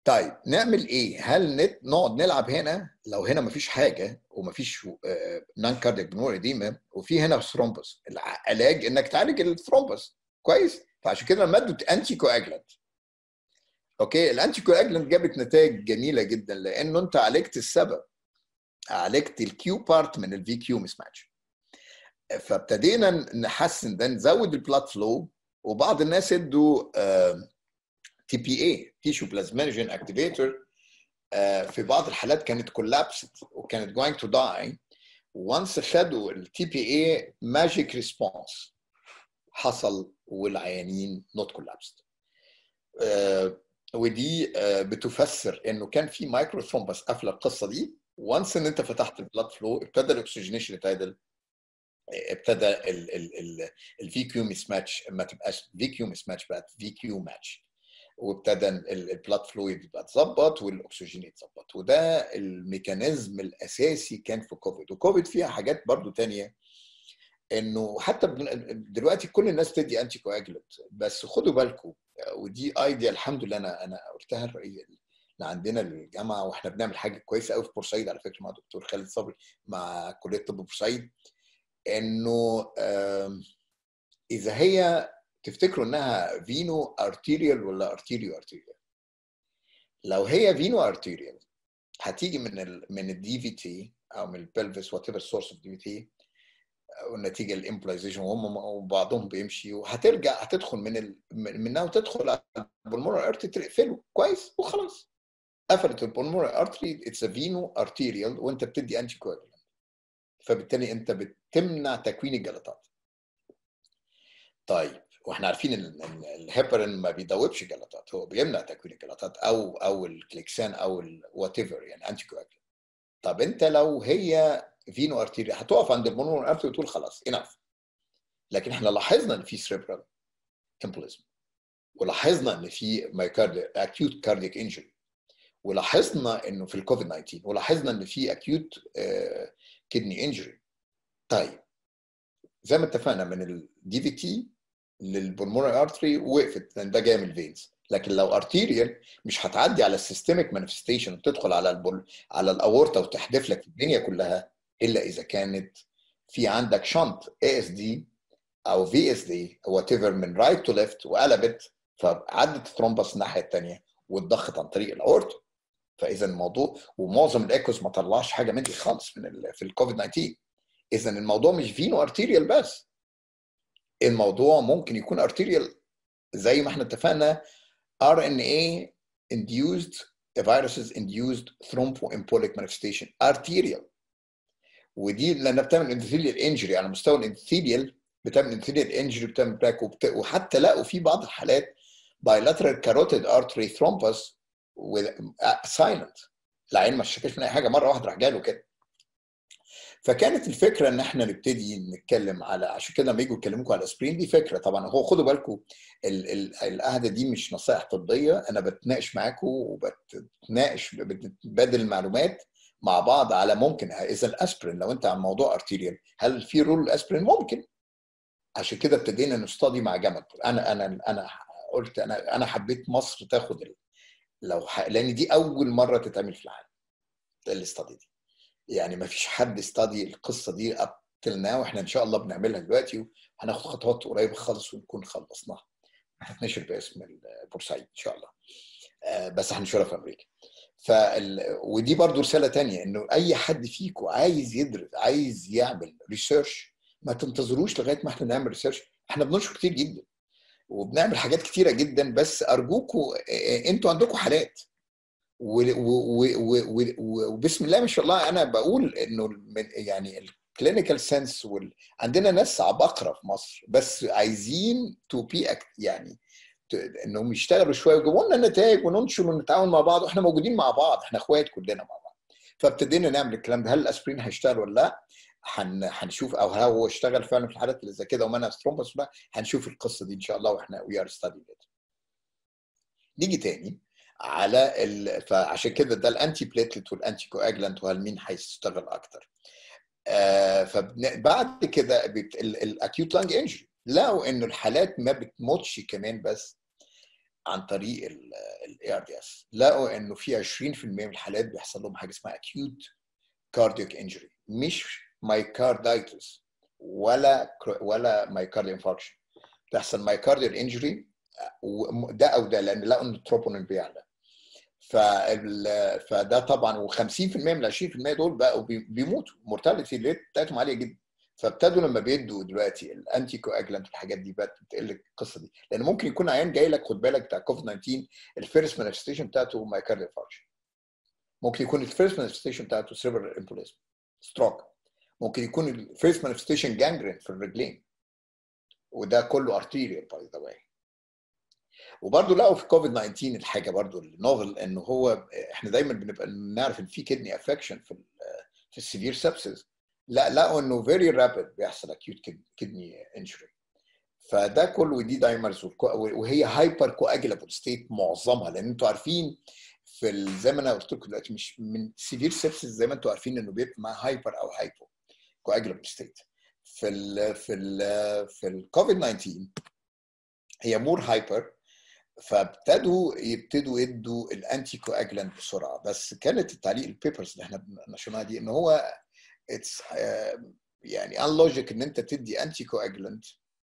Speaker 2: طيب نعمل ايه؟ هل نقعد نلعب هنا لو هنا مفيش حاجه ومفيش نان كاردياك بلمونري اديما وفي هنا ثرومبس، العلاج انك تعالج الثرومبس كويس. فعشان كده لما ادوا انتي كواجلانت، اوكي، الانتي كواجلانت جابت نتائج جميله جدا لانه انت عالجت السبب، عالجت الكيو بارت من الفي كيو مس ماتش. فابتدينا نحسن ده، نزود البلاد فلو. وبعض الناس ادوا تي بي اي، تيشو بلازمينوجين اكتيفيتور، في بعض الحالات كانت كولابست وكانت going to die. وانس خدوا التي بي اي ماجيك ريسبونس حصل والعيانين نوت كولابست. ودي بتفسر انه كان في مايكرو ثرومبس قافله القصه دي. وانس ان انت فتحت البلاد فلو ابتدى الاكسجينيشن يتعدل، ابتدى الفي كيو مس ماتش ما تبقاش في كيو مس ماتش، بقت في كيو ماتش، وابتدى البلاد فلو يبقى اتظبط والاكسجين يتظبط. وده الميكانيزم الاساسي كان في كوفيد. وكوفيد فيها حاجات برضو تانية، انه حتى دلوقتي كل الناس تدي انتي كواجلنت، بس خدوا بالكم، ودي ايديا الحمد لله انا قلتها الرئيس اللي عندنا الجامعه، واحنا بنعمل حاجه كويسه قوي في بورسعيد على فكره مع دكتور خالد صبري مع كليه طب بورسعيد، انه اذا هي تفتكروا انها فينو ارتيريال ولا ارتيريو ارتيريال. لو هي فينو ارتيريال هتيجي من الدي في تي او من البلفس وات ايفر سورس اوف دي في تي، والنتيجه الامبلايزيشن وبعضهم بيمشي، وهترجع هتدخل منها وتدخل على البلمونري ارتري تقفله كويس وخلاص. قفلت البلمونري ارتري، اتس فينو ارتيريال، وانت بتدي انتي كواجولانت، فبالتالي انت بتمنع تكوين الجلطات. طيب واحنا عارفين ان الهيبرين ما بيدوبش جلطات، هو بيمنع تكوين الجلطات، او الكليكسان او الوات ايفر يعني انتي كواجولانت. طب انت لو هي فينو ارتيريال هتقف عند البلمونري ارتري وتقول خلاص انف. لكن احنا لاحظنا ان في سيريبرال امبوليزم، ولاحظنا ان في مايوكارديال اكيوت كاردياك انجري، ولاحظنا انه في الكوفيد 19، ولاحظنا ان في اكيوت كدني انجري. طيب زي ما اتفقنا من الدي في تي للبلمونري ارتري وقفت لان ده جاي من الفينز. لكن لو ارتيريال مش هتعدي على السيستميك مانيفستيشن وتدخل على الاورطه وتحدف لك الدنيا كلها، الا اذا كانت في عندك شنط اي اس دي او في اس دي وات ايفر من رايت تو ليفت وقلبت، فعدت الثرومبس الناحيه الثانيه واتضخت عن طريق الاورطه. فاذا الموضوع، ومعظم الايكوز ما طلعش حاجه من دي خالص في الكوفيد 19. اذا الموضوع مش فينو ارتيريال بس، الموضوع ممكن يكون ارتيريال زي ما احنا اتفقنا، RNA induced viruses induced thromboembolic manifestation arterial. ودي لانها بتعمل endothelial injury على مستوى الانثيليال، بتعمل endothelial injury، بتعمل بلاك، وحتى لقوا في بعض الحالات bilateral carotid artery thrombus with silent، العين ما اشتكاش من اي حاجه، مره واحده راح جاله كده. فكانت الفكره ان احنا نبتدي نتكلم على، عشان كده لما يجوا يكلموكم على الاسبرين دي فكره طبعا. هو خدوا بالكم القعده دي مش نصائح طبيه، انا بتناقش معاكم وبتناقش بتبادل المعلومات مع بعض على ممكن اذا الاسبرين لو انت عن موضوع ارتيريال هل في رول الاسبرين ممكن. عشان كده ابتدينا نستضي مع جامعه. انا قلت انا حبيت مصر تاخد لان دي اول مره تتعمل في العالم الاستادي دي. يعني ما فيش حد استادي القصه دي ابتلنا، واحنا ان شاء الله بنعملها دلوقتي، وهناخد خطوات قريبه خالص ونكون خلصناها. هتنشر باسم بورسعيد ان شاء الله، بس هنشرها في امريكا. ودي برضو رساله تانية، انه اي حد فيكم عايز يدرس عايز يعمل ريسيرش، ما تنتظروش لغايه ما احنا نعمل ريسيرش. احنا بننشر كتير جدا وبنعمل حاجات كتيره جدا، بس ارجوكم انتوا عندكم حالات وبسم الله ما شاء الله. انا بقول انه يعني الكلينيكال سنس عندنا ناس عباقره في مصر، بس عايزين تو بي يعني انهم يشتغلوا شويه ويجيبوا لنا نتائج وننشر ونتعاون مع بعض، واحنا موجودين مع بعض، احنا اخوات كلنا مع بعض. فابتدينا نعمل الكلام ده. هل الاسبرين هيشتغل ولا لا؟ هنشوف، او هو اشتغل فعلا في الحالات اللي زي كده ومنع ثرومبس ولا لا. هنشوف القصه دي ان شاء الله، واحنا وي ار ستادينج. نيجي تاني على فعشان كده ده الانتي بليتلت والانتي كواجلانت، وهل مين هيشتغل اكتر. فبعد كده الاكيوت لانج انجري لقوا انه الحالات ما بتموتش كمان، بس عن طريق الاي ار دي اس، لقوا انه في 20% من الحالات بيحصل لهم حاجه اسمها acute cardiac injury، مش مايكاردايتس ولا مايكارديال انفاركشن، بتحصل مايكارديال انجري ده او ده، لان لقوا ان التروبونين بيعلى. فده طبعا، و50% من ال 20% دول بقوا بيموتوا، المورتاليتي ريت بتاعتهم عاليه جدا. فابتدوا لما بيدوا دلوقتي الانتي كواجلانت والحاجات دي بتقل القصه دي، لان ممكن يكون عيان جاي لك، خد بالك بتاع كوفيد 19 الفيرست مانيفستيشن بتاعته مايكارديال انفاركشن، ممكن يكون الفيرست مانيفستيشن بتاعته سيربرال امبوليزم ستروك، ممكن يكون الفيرست مانيفستيشن جانجرين في الرجلين، وده كله ارتيريال باي ذا واي. وبرضه لقوا في كوفيد 19 الحاجه برضه النوفل، انه هو احنا دايما بنبقى نعرف ان في كدني افكشن في السيفير سبسز، لا لقوا انه فيري رابيد بيحصل اكيوت كدني انجري. فده كله دي دايمرز، وهي هايبر كواجلابل ستيت معظمها، لان انتوا عارفين زي ما انا قلت لكم دلوقتي، مش من سيفير سبسز زي ما انتوا عارفين انه بيبقى مع هايبر او هايبو كواجلابل ستيت. في الكوفيد 19 هي مور هايبر، فابتدوا يدوا الانتي كواجلانت بسرعه. بس كانت التعليق البيبرز اللي احنا نشرناها دي ان هو اتس يعني انلوجيك ان انت تدي انتي كواجلانت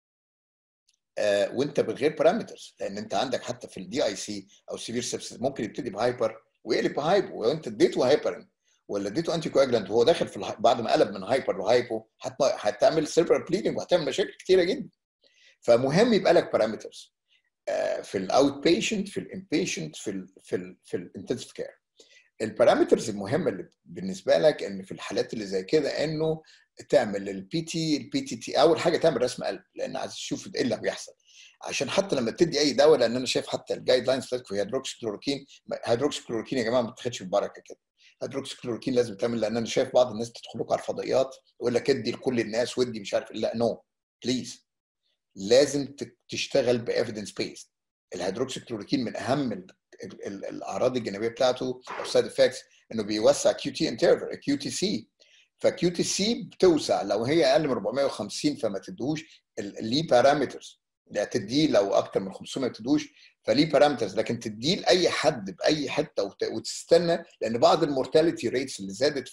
Speaker 2: وانت بغير بارامترز، لان انت عندك حتى في الدي اي سي او سيفير سيبسس ممكن يبتدي بهايبر ويقلب بهايبو، ولو انت اديته هايبرين ولا اديته انتي كواجلانت وهو داخل في بعد ما قلب من هايبر لهايبو هتعمل سيرفر بليدنج وهتعمل مشاكل كتيره جدا. فمهم يبقى لك بارامترز في الاوت بيشنت، في الانبيشنت، في الانتنسيف كير. البارامترز المهمه اللي بالنسبه لك ان في الحالات اللي زي كده انه تعمل البي تي اول حاجه، تعمل رسم قلب، لان عايز تشوف ايه اللي بيحصل، عشان حتى لما تدي اي دواء، لان انا شايف حتى الجايد لاينز بتاعتكم في هيدروكسيكلوروكين يا جماعه ما بتاخدش بالبركه كده. هيدروكسيكلوروكين لازم تعمل، لان انا شايف بعض الناس تدخل لكم على الفضائيات يقول لك ادي لكل الناس ودي مش عارف، لا نو بليز، لازم تشتغل بايفيدنس بيست. الهيدروكسيكلوروكين من اهم الاعراض الجانبيه بتاعته او سايد افكتس انه بيوسع كيو تي انترفال كيو تي سي، فكيو تي سي بتوسع لو هي اقل من 450 فما تدوش ليه بارامترز، لا تديه لو اكتر من 500 ما تدوش، فليه بارامترز. لكن تديه لاي حد باي حته وتستنى، لان بعض المورتاليتي ريتس اللي زادت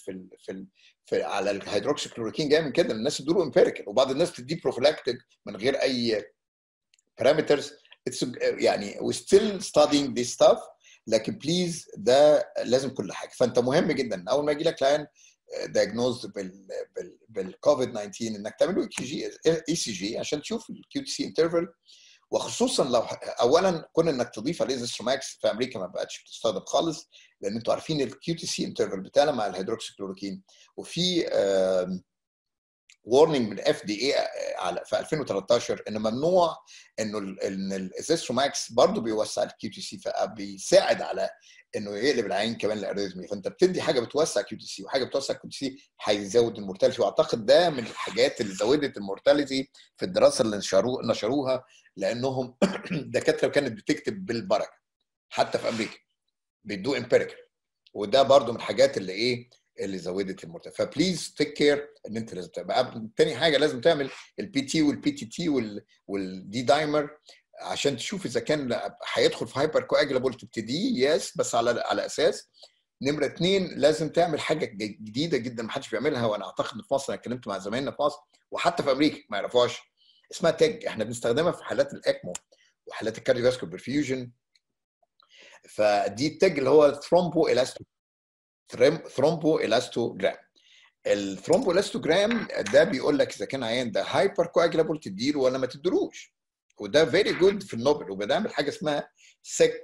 Speaker 2: على الهيدروكسيكلوروكين جايه من كده، الناس تدوله امبيريكال، وبعض الناس تديه بروفيلاكتيك من غير اي بارامترز. يعني we still studying this stuff، لكن بليز ده لازم كل حاجه. فانت مهم جدا اول ما يجي لك لاين دايجنوز بالكوفيد 19 انك تعمل له اي سي جي عشان تشوف الكيو تي سي انترفال، وخصوصا لو اولا كون انك تضيف عليه زيستروماكس في امريكا ما بقتش بتستخدم خالص، لان انتوا عارفين الكيو تي سي انترفال بتاعنا مع الهيدروكسيكلوروكين، وفي وورنينج من اف دي اي في 2013 ان ممنوع انه ان الازيستروماكس برضه بيوسع الكيو تي سي، فبيساعد على انه يقلب العين كمان للاريزمي. فانت بتدي حاجه بتوسع كيو تي سي وحاجه بتوسع كيو تي سي، هيزود المورتاليتي، واعتقد ده من الحاجات اللي زودت المورتاليتي في الدراسه اللي نشروها، لانهم دكاتره كانت بتكتب بالبركه حتى في امريكا بيدوه امبيريكال، وده برضو من الحاجات اللي زودت المرتفع. فبليز تيك كير ان انت لازم تبقى. تاني حاجه لازم تعمل البي تي والبي تي تي والدي دايمر عشان تشوف اذا كان هيدخل في هايبر كواجلابل، تبتديه يس بس على اساس. نمره 2 لازم تعمل حاجه جديده جدا ما حدش بيعملها، وانا اعتقد ان في مصر، انا اتكلمت مع زمايلنا في مصر وحتى في امريكا ما يعرفوهاش، اسمها تاج. احنا بنستخدمها في حالات الاكمو وحالات الكارديوفاسكولار برفيوجن. فدي التاج اللي هو ثرومبو الاستوجرام. الثرومبو الاستوجرام ده بيقول لك اذا كان عيان ده هايبر كواجلابل تديله ولا ما تديلوش، وده فيري جود في النوبل. وبنعمل حاجه اسمها سيك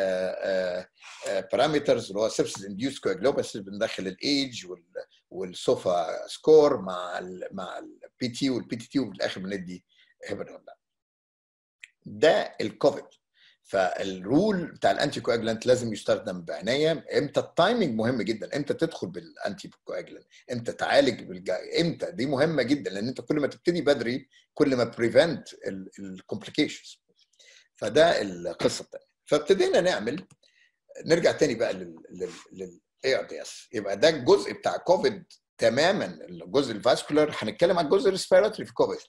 Speaker 2: بارامترز اللي هو سبسس انديوس كواجلوباس، بندخل الايج والسوفا سكور مع البي تي والبي تي تي، وفي الاخر بندي هيبرين. ده الكوفيد. فالرول بتاع الانتي كواجلانت لازم يستخدم بعنايه. امتى التايمنج مهم جدا، امتى تدخل بالانتي كواجلانت، امتى تعالج امتى، دي مهمه جدا، لان انت كل ما تبتدي بدري كل ما بريفنت الكومبليكيشنز. فده القصه الثانيه. فابتدينا نرجع تاني بقى للاي ار دي اس. يبقى ده الجزء بتاع كوفيد تماما، الجزء الفاسكولار. هنتكلم عن الجزء الريسبيراتوري في كوفيد.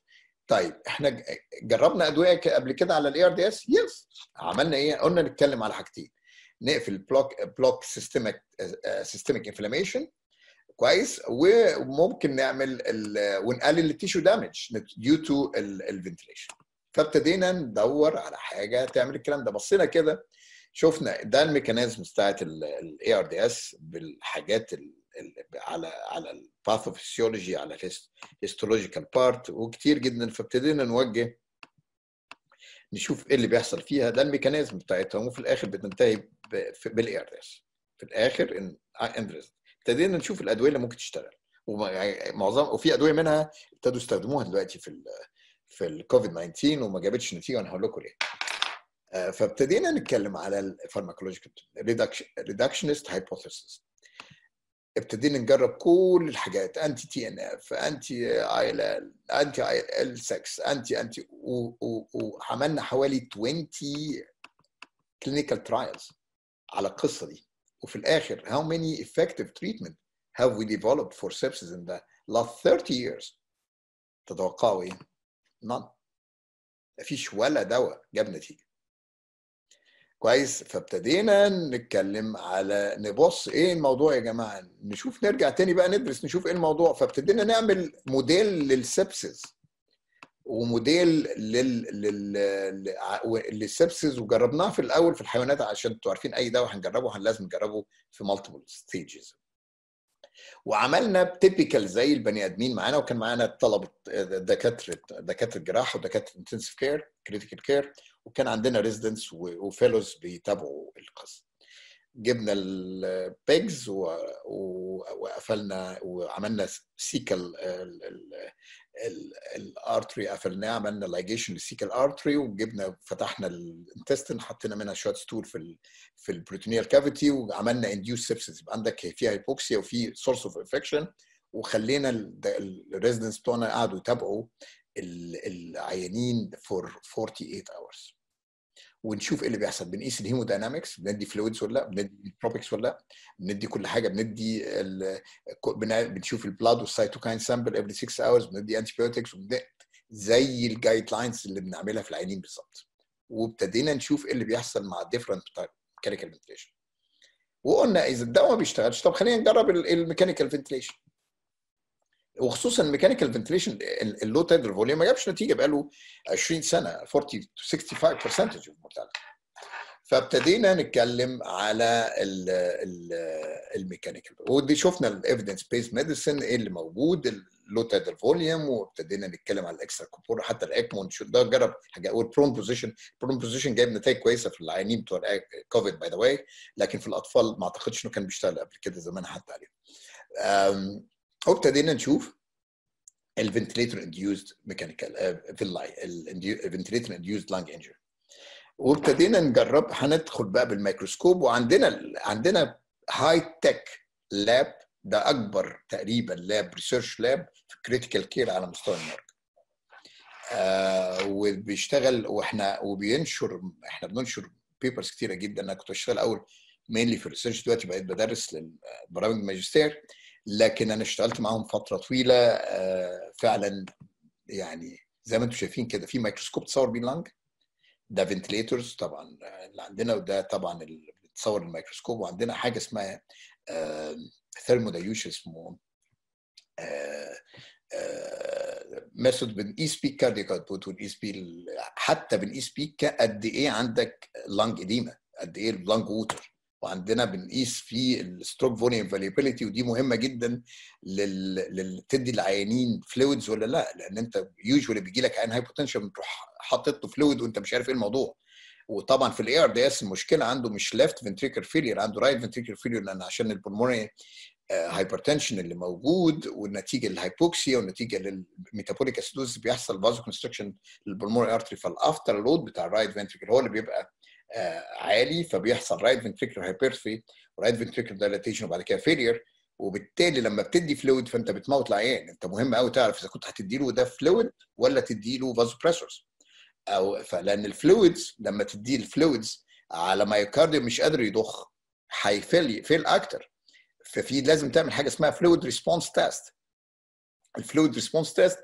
Speaker 2: طيب احنا جربنا ادويه قبل كده على الاي ار دي اس؟ يس. عملنا ايه؟ قلنا نتكلم على حاجتين: نقفل بلوك سيستميك انفلاميشن كويس، وممكن نعمل ونقلل التيشو دامج ديو تو الفنتيليشن. فابتدينا ندور على حاجه تعمل الكلام ده. بصينا كده شفنا ده الميكانيزم بتاعت الاي ار دي اس بالحاجات على الباثوفيسيولوجي، على الهيستولوجيكال بارت، وكتير جدا. فابتدينا نوجه نشوف ايه اللي بيحصل فيها، ده الميكانيزم بتاعتهم، وفي الاخر بتنتهي بالاي ار دي اس في الاخر. ابتدينا نشوف الادويه اللي ممكن تشتغل، وفي ادويه منها ابتدوا يستخدموها دلوقتي في الكوفيد 19 وما جابتش نتيجه، وانا هقول لكم ليه. فابتدينا نتكلم على الفارماكولوجيكال ريدكشنست هايبوثيسيس. ابتدينا نجرب كل الحاجات، انتي تي ان اف، انتي اي ال ال، انتي اي ال 6، انتي وعملنا حوالي 20 clinical trials على القصه دي. وفي الاخر how many effective treatment have we developed for sepsis in the last 30 years؟ تتوقعوا ايه؟ none. مفيش ولا دواء جاب نتيجه كويس. فابتدينا نتكلم على نبص ايه الموضوع يا جماعه، نشوف نرجع تاني بقى ندرس نشوف ايه الموضوع. فابتدينا نعمل موديل للسبسس وموديل للسبسس، وجربناه في الاول في الحيوانات، عشان انتوا عارفين اي دواء هنجربه لازم نجربه في مالتيبل ستيجز. وعملنا تيبيكال زي البني ادمين معانا، وكان معانا طلبه دكاتره جراحه ودكاتره انتنسيف كير كريتيكال كير، وكان عندنا ريزيدنتس وفيلوز بيتابعوا القصه. جبنا البيجز وقفلنا وعملنا سيكل الارتري، قفلناه، عملنا لايجيشن للسيكل ارتري، وجبنا فتحنا الانتستين، حطينا منها شويه ستول في البروتينيال كافيتي، وعملنا انديوس سيبسيس، يبقى عندك فيها هيبوكسيا وفي سورس اوف انفكشن. وخلينا الريزيدنتس بتوعنا قعدوا يتابعوا العيانين فور 48 hours ونشوف ايه اللي بيحصل. بنقيس الهيموداينامكس، بندي فلويدز ولا لا، بندي بروبكس ولا لا، بندي كل حاجه، بندي بنشوف البلاد والسيتوكاين سامبل افري 6 اورز، بندي انتي بايوتكس، زي الجايد لاينز اللي بنعملها في العيانين بالظبط. وابتدينا نشوف ايه اللي بيحصل مع الديفرنت ميكانيكال فنتيليشن. وقلنا اذا الدواء ما بيشتغلش، طب خلينا نجرب الميكانيكال فنتيليشن، وخصوصا الميكانيكال فنتيليشن. اللو تايدر فوليوم ما جابش نتيجه بقاله 20 سنه، 40 to 65% of mortality. فابتدينا نتكلم على الميكانيكال، ودي شفنا الايفيدنس بيس ميديسن ايه اللي موجود، اللو تايدر فوليوم، وابتدينا نتكلم على الاكسترا كوبور، حتى الاكمون ده جرب حاجه. والبرون بوزيشن جايب نتائج كويسه في العيانين بتوع كوفيد باي ذا واي، لكن في الاطفال ما اعتقدش انه كان بيشتغل قبل كده زمان حتى عليه. وابتدينا نشوف الفنتليتر انديوزد ميكانيكال فيلاي، الفنتليتر انديوزد لانج انجري، وابتدينا نجرب. هندخل بقى بالميكروسكوب، وعندنا هاي تك لاب، ده اكبر تقريبا لاب ريسيرش لاب في كريتيكال كير على مستوى المركز. وبيشتغل احنا بننشر بيبرز كتيره جدا. انا كنت بشتغل اول مينلي في الريسيرش، دلوقتي بقيت بدرس للبرامج الماجستير، لكن انا اشتغلت معاهم فتره طويله. فعلا يعني زي ما انتم شايفين كده، في ميكروسكوب تصور بيه اللنج، ده فنتليتورز طبعا اللي عندنا، وده طبعا اللي بتصور الميكروسكوب. وعندنا حاجه اسمها ثيرمودايوش، اسمه ميثود بنقيس بيه كاردياك اوتبوت، ونقيس بيه حتى بنقيس بيه قد ايه عندك لانج اديما، قد ايه اللانج ووتر. وعندنا بنقيس فيه الستروك فوليوم فاليبيليتي، ودي مهمه جدا تدي العيانين فلويدز ولا لا، لان انت يوجوالي بيجي لك عيان هايبوتنشن بتروح حاطط له فلويد وانت مش عارف ايه الموضوع. وطبعا في الاي ار دي اس المشكله عنده مش ليفت فنتريكل فيلير، عنده رايت فنتريكل فيلير، لان عشان البلمونري هايبرتنشن اللي موجود، والنتيجه للهايبوكسيا والنتيجه للميتابوليك اسيدوز بيحصل فازو كونستركشن للبلمونري ارتري. فالافتر لود بتاع الرايت فنتريكل هو اللي بيبقى عالي، فبيحصل رايت فنتريكل هايبرثي ورايت فنتريكل دايلاتيشن، وبعد كده فيلير. وبالتالي لما بتدي فلويد فانت بتموت العيان. انت مهم قوي تعرف اذا كنت هتدي له ده فلويد ولا تدي له فازو بريسورز، او فلان الفلويدز لما تدي الفلويدز على مايوكارديوم مش قادر يضخ، هيفيل اكتر. ففي لازم تعمل حاجه اسمها فلويد ريسبونس تيست. الفلويد ريسبونس تيست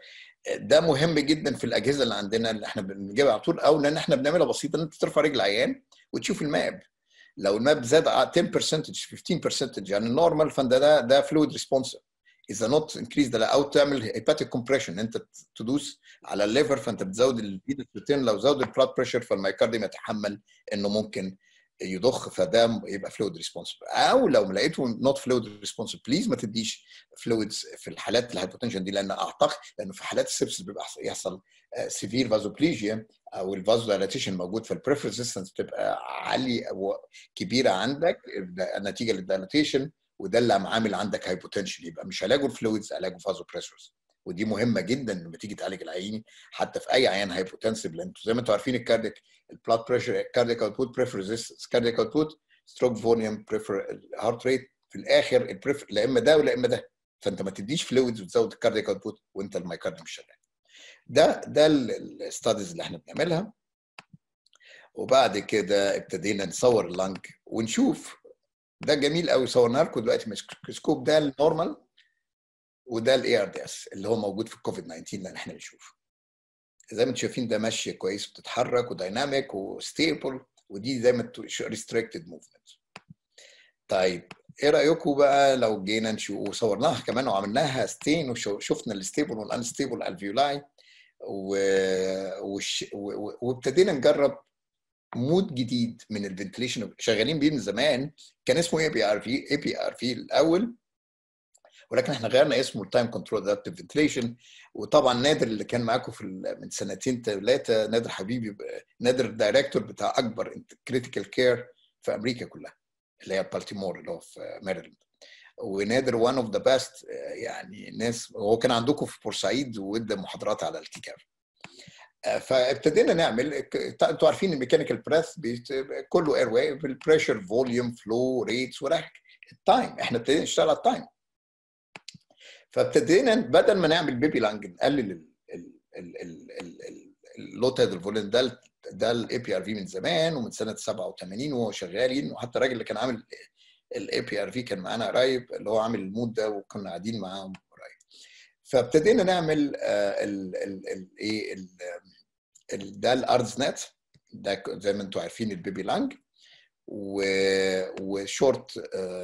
Speaker 2: ده مهم جدا في الاجهزه اللي عندنا اللي احنا بنجيبها على طول، او لان احنا بنعملها بسيطه، ان انت ترفع رجل عيان وتشوف الماب. لو الماب زاد 10% 15% عن النورمال، ده فلويد ريسبونسيف. اذا نوت انكريز ده، او تعمل هيباتيك كومبريشن، انت تدوس على الليفر فانت بتزود الفينس ريتيرن. لو زود البلاد بريشر فالمايكارديوم يتحمل انه ممكن يضخ، فده يبقى فلويد ريسبونسيف. او لو لقيته نوت فلويد ريسبونسيف، بليز ما تديش فلويدز في الحالات الهايبوتنشن دي، لان اعتقد لانه في حالات السبسس بيبقى يحصل سيفير فازوبليجيا، او الفازو دايلاتيشن موجود، فالبريف ريزيستنس بتبقى عاليه كبيره عندك نتيجه للدايلاتيشن، وده اللي عامل عندك هايبوتنشن. يبقى مش علاجه الفلويدز، علاجه فازو بريشرز. ودي مهمه جدا لما تيجي تعالج العيان، حتى في اي عيان هايبوتنسيف، لان زي ما انتم عارفين الكارديك البلاد بريشر، كارديك اوتبوت، بريفر ريزيستنس، كارديك اوتبوت، ستروك فوليوم، بريفر هارت ريت، في الاخر البريفر لا اما ده ولا اما ده. فانت ما تديش فلويدز وتزود الكارديك اوتبوت وانت المايكارديوم مش شغال. ده الستاديز اللي احنا بنعملها. وبعد كده ابتدينا نصور اللنج ونشوف. ده جميل قوي، صورنا لكم دلوقتي ميكروسكوب. ده النورمال، وده الاي ار دي اس اللي هو موجود في الكوفيد 19 اللي احنا بنشوفه. زي ما انتم شايفين ده ماشي كويس، بتتحرك ودايناميك وستيبل، ودي زي ما ريستريكتد موفمنت. طيب ايه رايكم بقى لو جينا نشوف وصورناها كمان وعملناها ستين وشفنا الستيبل والانستيبل الفيولاي، وابتدينا نجرب مود جديد من الفنتليشن شغالين بيه من زمان، كان اسمه اي بي ار في الاول، ولكن احنا غيرنا اسمه التايم كنترول ادابتيف فنتليشن. وطبعا نادر اللي كان معاكم من سنتين ثلاثه، نادر حبيبي، نادر الدايركتور بتاع اكبر كريتيكال كير في امريكا كلها، اللي هي بالتيمور اللي هو في ماريلاند. ونادر وان اوف ذا بيست، يعني ناس، هو كان عندكم في بورسعيد وادى محاضرات على التيكاف. فابتدينا نعمل، انتوا عارفين الميكانيكال بريث كله اير واي بالبريشر فوليوم فلو ريتس وراك التايم. احنا ابتدينا نشتغل على التايم. فابتدينا بدل ما نعمل بيبي لانج نقلل اللو تايدال فوليوم. ده الاي بي ار في من زمان ومن سنه 87 وهو شغالين، وحتى الراجل اللي كان عامل الاي بي ار في كان معانا قريب، اللي هو عامل المود ده، وكنا قاعدين معاهم قريب. فابتدينا نعمل ايه ده الارز نت، ده زي ما انتم عارفين البيبي لانج، وشورت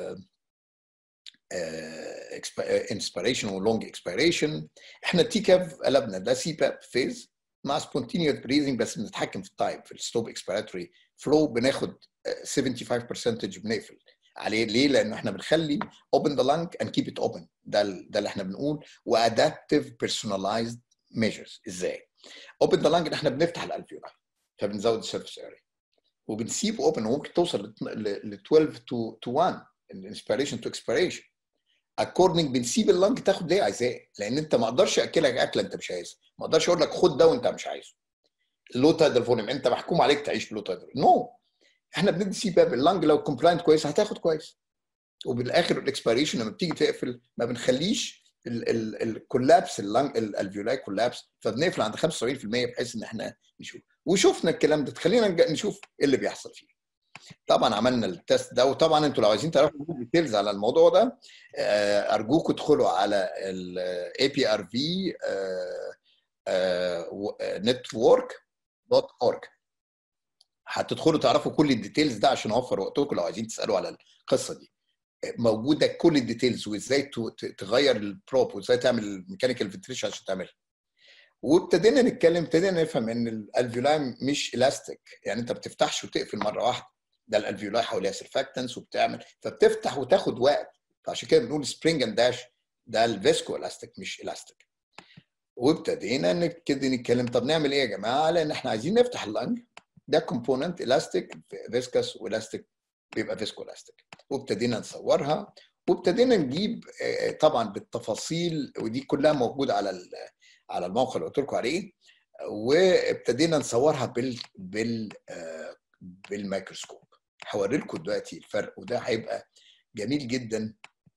Speaker 2: انسبيريشن ولونج اكسبيريشن. احنا التي كاف قلبنا ده سي باب فيز مع سبونتينيوس بريزنج، بس بنتحكم في التايم في الستوب اكسبيراتوري فلو، بناخد 75% بنقفل عليه. ليه؟ لانه احنا بنخلي open the lung and keep it open. ده اللي احنا بنقول. وادابتيف personalized measures. ازاي؟ open the lung احنا بنفتح الالفيولاي فبنزود السيرفيس اريا، وبنسيب اوبن، وممكن توصل ل 12 to 1 الانسبيريشن تو اكسبيريشن. اكوردنج بنسيب اللنج تاخد اللي هي عايزاه، لان انت ما اقدرش اكلك اكله انت مش عايزها، ما اقدرش اقول لك خد ده وانت مش عايزه. اللو تايدال فوليوم انت محكوم عليك تعيش بلو تايدال، نو. احنا بندي سي باب اللنج، لو كومبلاينت كويس هتاخد كويس. وبالاخر الاكسبيريشن لما بتيجي تقفل ما بنخليش الكولابس اللنج الالفيولاي كولابس، فبنقفل عند 75% بحيث ان احنا نشوف. وشفنا الكلام ده، خلينا نشوف ايه اللي بيحصل فيه. طبعا عملنا التست ده، وطبعا انتوا لو عايزين تعرفوا ديتيلز على الموضوع ده ارجوكم ادخلوا على الاي بي ار في network.org، هتدخلوا تعرفوا كل الديتيلز ده عشان اوفر وقتكم لو عايزين تسالوا على القصه دي. موجوده كل الديتيلز، وازاي تغير البروب، وازاي تعمل الميكانيكال فنتريشن عشان تعملها. وابتدينا نتكلم، ابتدينا نفهم ان الالفيولاي مش الاستيك، يعني انت ما بتفتحش وتقفل مره واحده. ده الالفيولاي حواليها سيرفاكتنس وبتعمل، فبتفتح وتاخد وقت. فعشان كده بنقول سبرينج اند داش، ده الفيسكو الاستيك مش الاستيك. وابتدينا نتكلم طب نعمل ايه يا جماعه، لان احنا عايزين نفتح اللنج. ده كومبوننت الاستيك فيسكس، والاستيك بيبقى فيسكو الاستيك. وابتدينا نصورها، وابتدينا نجيب طبعا بالتفاصيل، ودي كلها موجوده على الموقع اللي قلت لكم عليه. وابتدينا نصورها بالميكروسكوب. هوري لكم دلوقتي الفرق، وده هيبقى جميل جدا.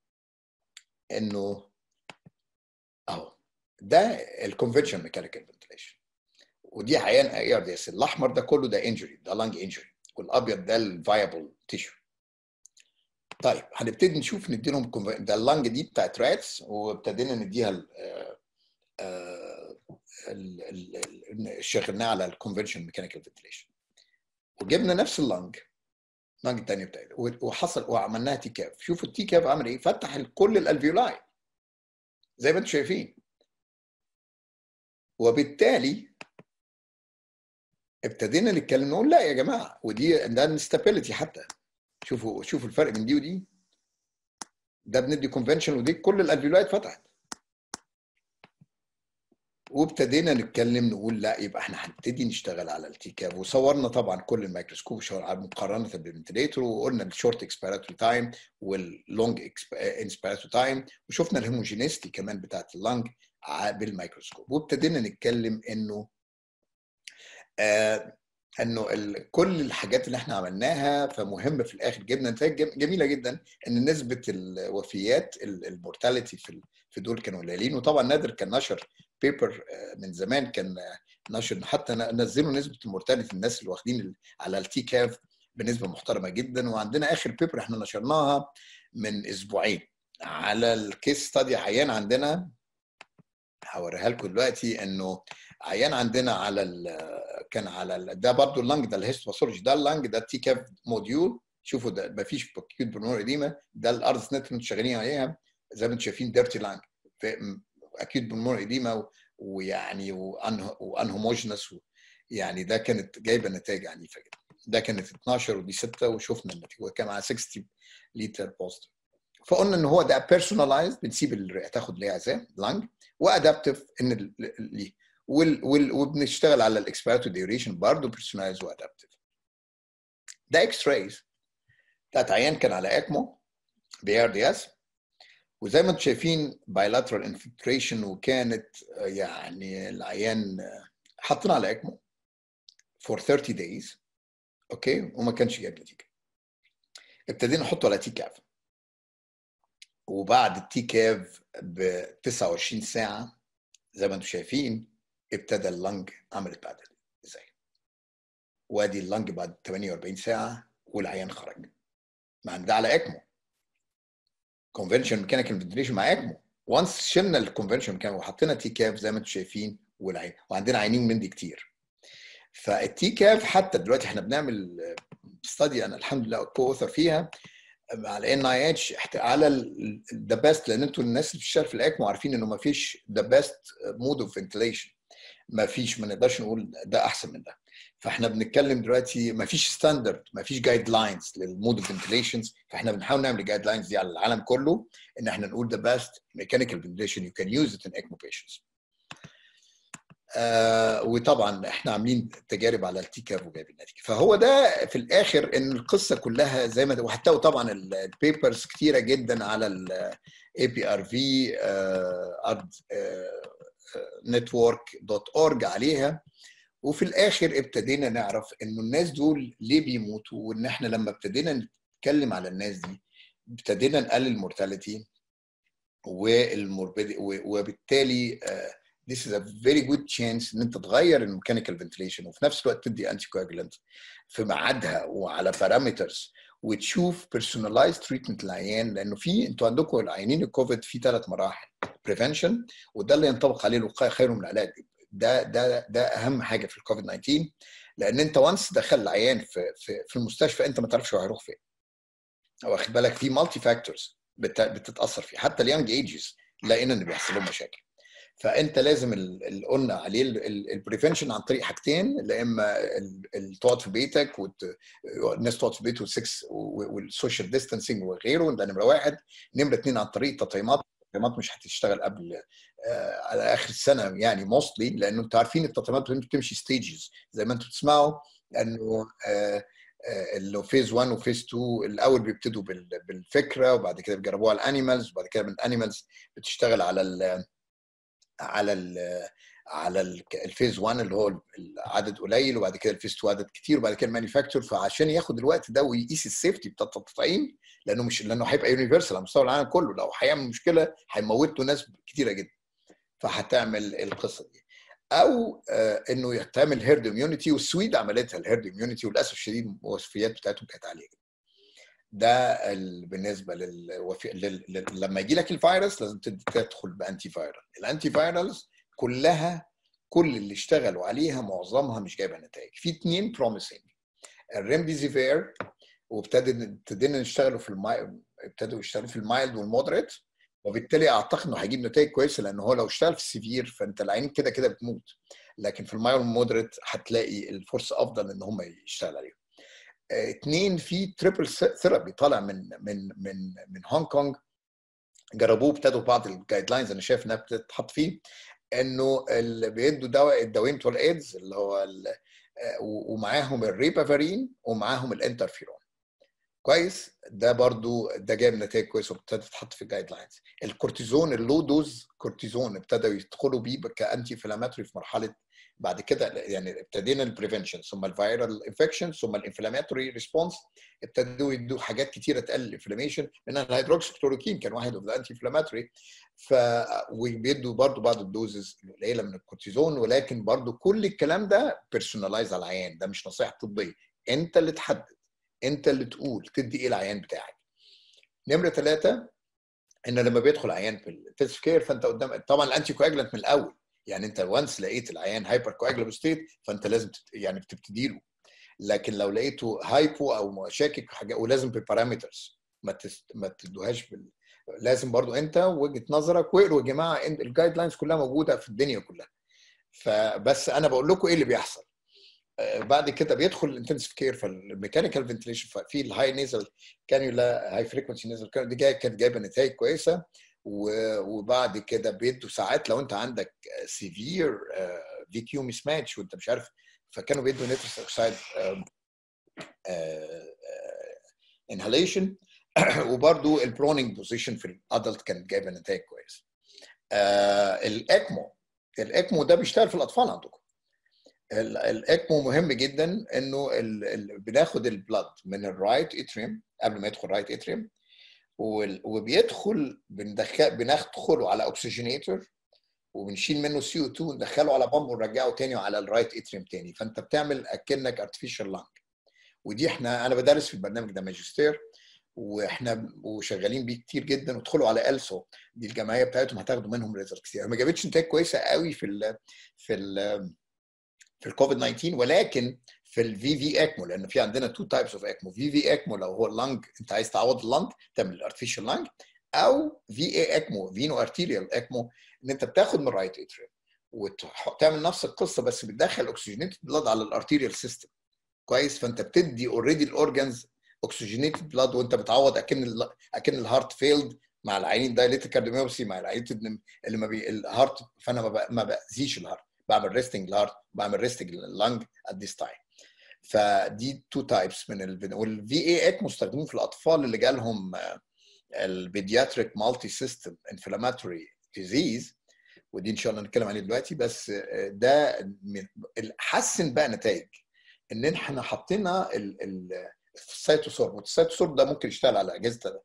Speaker 2: انه اهو ده الكونفنشن ميكانيكال فنتيليشن، ودي عيان اي ار دي اس. الاحمر ده كله ده انجري، ده لانج انجري، والابيض ده الفايبل تيشو. طيب هنبتدي نشوف نديلهم ده اللانج دي بتاعت راتس، وابتدينا نديها شغلناه على الكونفنشن ميكانيكال فنتيليشن، وجبنا نفس اللنج الثانيه بتاعتها وحصل وعملناها تي كاف. شوفوا التي كاف عمل ايه، فتح كل الالفيولاي زي ما انتم شايفين، وبالتالي ابتدينا نتكلم نقول لا يا جماعه، ودي ده انستابيليتي حتى. شوفوا الفرق بين دي ودي، ده بندي كونفنشن ودي كل الالفيولاي اتفتحت. وابتدينا نتكلم نقول لا، يبقى احنا هنبتدي نشتغل على التي كاب، وصورنا طبعا كل الميكروسكوب مقارنه بالفنتليتور، وقلنا الشورت اكسبيراتوري تايم واللونج انسبيراتوري تايم، وشفنا الهوموجينيستي كمان بتاعت اللنج بالميكروسكوب. وابتدينا نتكلم انه كل الحاجات اللي احنا عملناها فمهم في الاخر جبنا نتائج جميله جدا، ان نسبه الوفيات المورتاليتي في دول كانوا قليلين. وطبعا نادر كان نشر بيبر من زمان، كان نشر حتى نزلوا نسبه المورتاليتي الناس اللي واخدين على التي كاف بنسبه محترمه جدا. وعندنا اخر بيبر احنا نشرناها من اسبوعين على الكيس ستادي عيان عندنا، هوريها لكم دلوقتي، انه عيان عندنا على كان على ده برضو اللنج، ده الهيستوباثولوجي، ده اللنج، ده التي كاف موديول. شوفوا ده مفيش بكيوت برونور اديما، ده الارض نت اللي شغالين عليها زي ما انتم شايفين، ديرتي لانج اكيد برونور اديما، ويعني وانهوموجينس، يعني ده كانت جايبه نتائج عنيفه جدا. ده كانت 12 ودي 6، وشفنا النتيجه وكان على 60 لتر بوزيتيف. فقلنا ان هو ده بيرسوناليزد، بنسيب الرئه تاخد ليه عزام لانج، وادابتيف ان ليه، وبنشتغل على الاكسبيراتوري ديوريشن برضه بيرسوناليز وادابتيف. ده اكس رايز بتاعت عيان كان على اكمو بي ار دي اس، وزي ما انتم شايفين بايلاترال انفلتريشن، وكانت يعني العيان حطينا على اكمو فور 30 days اوكي، وما كانش جايب نتيجه. ابتدينا نحطه على تي كاف، وبعد التي كاف ب 29 ساعه زي ما انتم شايفين ابتدى اللنج عملت بعد ازاي. وادي اللنج بعد 48 ساعه والعيان خرج، مع ده على اكمو كونفنشن ميكانيكال فنتيليشن مع اكمو. وانس شلنا الكونفنشن ميكانيكال وحطينا تي كاف زي ما انتم شايفين والعين، وعندنا عينين من دي كتير. فالتي كاف حتى دلوقتي احنا بنعمل ستادي، انا الحمد لله كو اوثر فيها على ان اي اتش على ذا بيست، لان انتوا الناس اللي بتشتغل في الاكمو عارفين انه ما فيش ذا بيست مود اوف فنتيليشن، ما فيش، ما نقدرش نقول ده احسن من ده. فاحنا بنتكلم دلوقتي ما فيش ستاندرد، ما فيش جايد لاينز للمود اوف فنتيليشنز، فاحنا بنحاول نعمل الجايد لاينز دي على العالم كله، ان احنا نقول ذا بيست ميكانيكال فنتيليشن يو كان يوز ات ان اكمو بيشنتس. وطبعا احنا عاملين تجارب على التي كاف وجايبين نتيجه. فهو ده في الاخر ان القصه كلها زي ما، وهتلاقوا طبعا البيبرز كتيره جدا على الاي بي ار في network.org عليها. وفي الاخر ابتدينا نعرف انه الناس دول ليه بيموتوا، وان احنا لما ابتدينا نتكلم على الناس دي ابتدينا نقلل المورتاليتي والموربيدي، وبالتالي this is a very good chance ان انت تغير الميكانيكال فنتيليشن وفي نفس الوقت تدي انتي كواجولانت في ميعادها وعلى بارامترز، وتشوف personalized treatment للعيان. لانه في انتوا عندكم العيانين الكوفيد في 3 مراحل بريفنشن، وده اللي ينطبق عليه الوقايه خير من العلاج. ده اهم حاجه في الكوفيد 19، لان انت وانس دخل العيان في المستشفى انت ما تعرفش هو هيروح فين، واخد بالك، في مالتي فاكتورز بتتاثر فيه، حتى اليانج ايجز لقينا ان بيحصل لهم مشاكل. فانت لازم اللي قلنا عليه البريفنشن عن طريق حاجتين، لا اما تقعد في بيتك والناس تقعد في بيته والسوشيال ديستانسنج وغيره، ده نمره واحد. نمره اثنين عن طريق التطعيمات. التطعيمات مش هتشتغل قبل على اخر السنه يعني موستلي، لانه انتوا عارفين التطعيمات بتمشي ستيجز زي ما انتوا بتسمعوا، انه اللي فيز 1 وفيز 2 الاول بيبتدوا بالفكره، وبعد كده بيجربوها على الانيمالز، وبعد كده من الانيمالز بتشتغل على الفيز 1 اللي هو العدد قليل، وبعد كده الفيز 2 عدد كتير، وبعد كده المانيفاكتشر. فعشان ياخد الوقت ده ويقيس السيفتي بتاع التطعيم، لانه هيبقى يونيفرسال على مستوى العالم كله، لو هيعمل مشكله هيموتوا ناس كتيره جدا، فهتعمل القصه دي. او انه يعمل هيرد اميونيتي، والسويد عملتها الهيرد اميونيتي، وللاسف الشديد الوفيات بتاعتهم كانت عاليه جدا. ده بالنسبه لما يجي لك الفيروس لازم تدخل بانتي فايرال. الانتي فايرالز كلها كل اللي اشتغلوا عليها معظمها مش جايبه نتائج. في 2 بروميسنج، الريمديزيفير، وابتدينا نشتغلوا ابتدوا يشتغلوا في المايلد والمودريت، وبالتالي اعتقد انه هيجيب نتائج كويسه، لان هو لو اشتغل في السيفير فانت العين كده كده بتموت، لكن في المايلد والمودريت هتلاقي الفرصه افضل ان هم يشتغل عليهم. 2 في تريبل ثيرابي طالع من هونج كونج، جربوه، ابتدوا بعض الجايد لاينز انا شايف انها بتتحط فيه، انه اللي بيدوا الدوايين بتوع الايدز اللي هو ومعاهم الريبافارين ومعاهم الانترفيرون. كويس، ده برضو ده جايب نتائج كويسه وابتدى تتحط في الجايد لاينز. الكورتيزون، اللو دوز كورتيزون، ابتدوا يدخلوا بيه كانتي انفلاماتوري في مرحله بعد كده، يعني ابتدينا البريفنشن ثم الفيرال انفكشن ثم الانفلاماتوري ريسبونس، ابتدوا يدوا حاجات كتيره تقلل الانفلاميشن، منها الهيدروكسيكلوروكين كان واحد اوف ذا انتي انفلاماتوري، وبيدوا برضو بعض الدوزز القليله من الكورتيزون، ولكن برضو كل الكلام ده بيرسونلايز على العيان، ده مش نصيحه طبيه، انت اللي تحدد، انت اللي تقول تدي ايه العيان بتاعك. نمره 3 ان لما بيدخل عيان في الانتنسيف كير فانت قدام طبعا الانتي كواجلانت من الاول، يعني انت وانس لقيت العيان هايبر كواجلابل ستيت فانت لازم يعني بتبتدي له، لكن لو لقيته هايبو او شاكك حاجه، ولازم ببارامترز ما تدوهاش لازم برضو انت وجهه نظرك، واقروا يا جماعه الجايد لاينز كلها موجوده في الدنيا كلها، فبس انا بقول لكم ايه اللي بيحصل. بعد كده بيدخل الانتنسيف كير، فالميكانيكال فنتليشن، في الهاي نيزل كانيولا، هاي فريكونسي نيزل دي كانت جايبه نتائج كويسه، وبعد كده بيدوا ساعات لو انت عندك سيفير في كيو مس ماتش وانت مش عارف، فكانوا بيدوا نيتروس اوكسيد انهاليشن وبرده البرونينج بوزيشن في الادلت كانت جايبه نتائج كويسه. الاكمو ده بيشتغل في الاطفال عندكم. الاكمو مهم جدا، انه بناخد البلد من الرايت اتريم قبل ما يدخل رايت اتريم، وبيدخل بندخله على اوكسجينيتور، وبنشيل منه CO2 وندخله على بامب ونرجعه تاني على الرايت اتريم تاني، فانت بتعمل اكنك ارتفيشال لانج. ودي انا بدرس في البرنامج ده ماجستير، واحنا وشغالين بيه كتير جدا، وادخلوا على ألسو دي الجمعيه بتاعتهم هتاخدوا منهم ريزلت كتير. ما جابتش نتائج كويسه قوي في الكوفيد 19، ولكن في الفي في اكمو، لان في عندنا 2 تايبس اوف اكمو، في في اكمو لو هو اللنج انت عايز تعوض اللنج تعمل الارتفيشال لنج، او في اي اكمو فينو ارتيريال اكمو ان انت بتاخد من الرايت اتريم وتعمل نفس القصه بس بتدخل اوكسجينيتد بلاد على الارتيريال سيستم. كويس، فانت بتدي اوريدي الاورجنز اوكسجينيتد بلاد، وانت بتعوض اكن الهارت فيلد مع العيانين دايليتد كارديوميوباثي، مع العيانين اللي ما الهارت، فانا ما باذيش الهارت، بعمل ريستنج الهارت، بعمل ريستنج اللنج ات ذيس تايم. فدي 2 تايبس من والفي اي اك مستخدمين في الاطفال اللي جالهم البيدياتريك مالتي سيستم انفلاماتوري ديزيز، ودي ان شاء الله نتكلم عليه دلوقتي. بس ده حسن بقى نتائج ان احنا حطينا السيتوسورب، والسيتوسورب ده ممكن يشتغل على اجهزه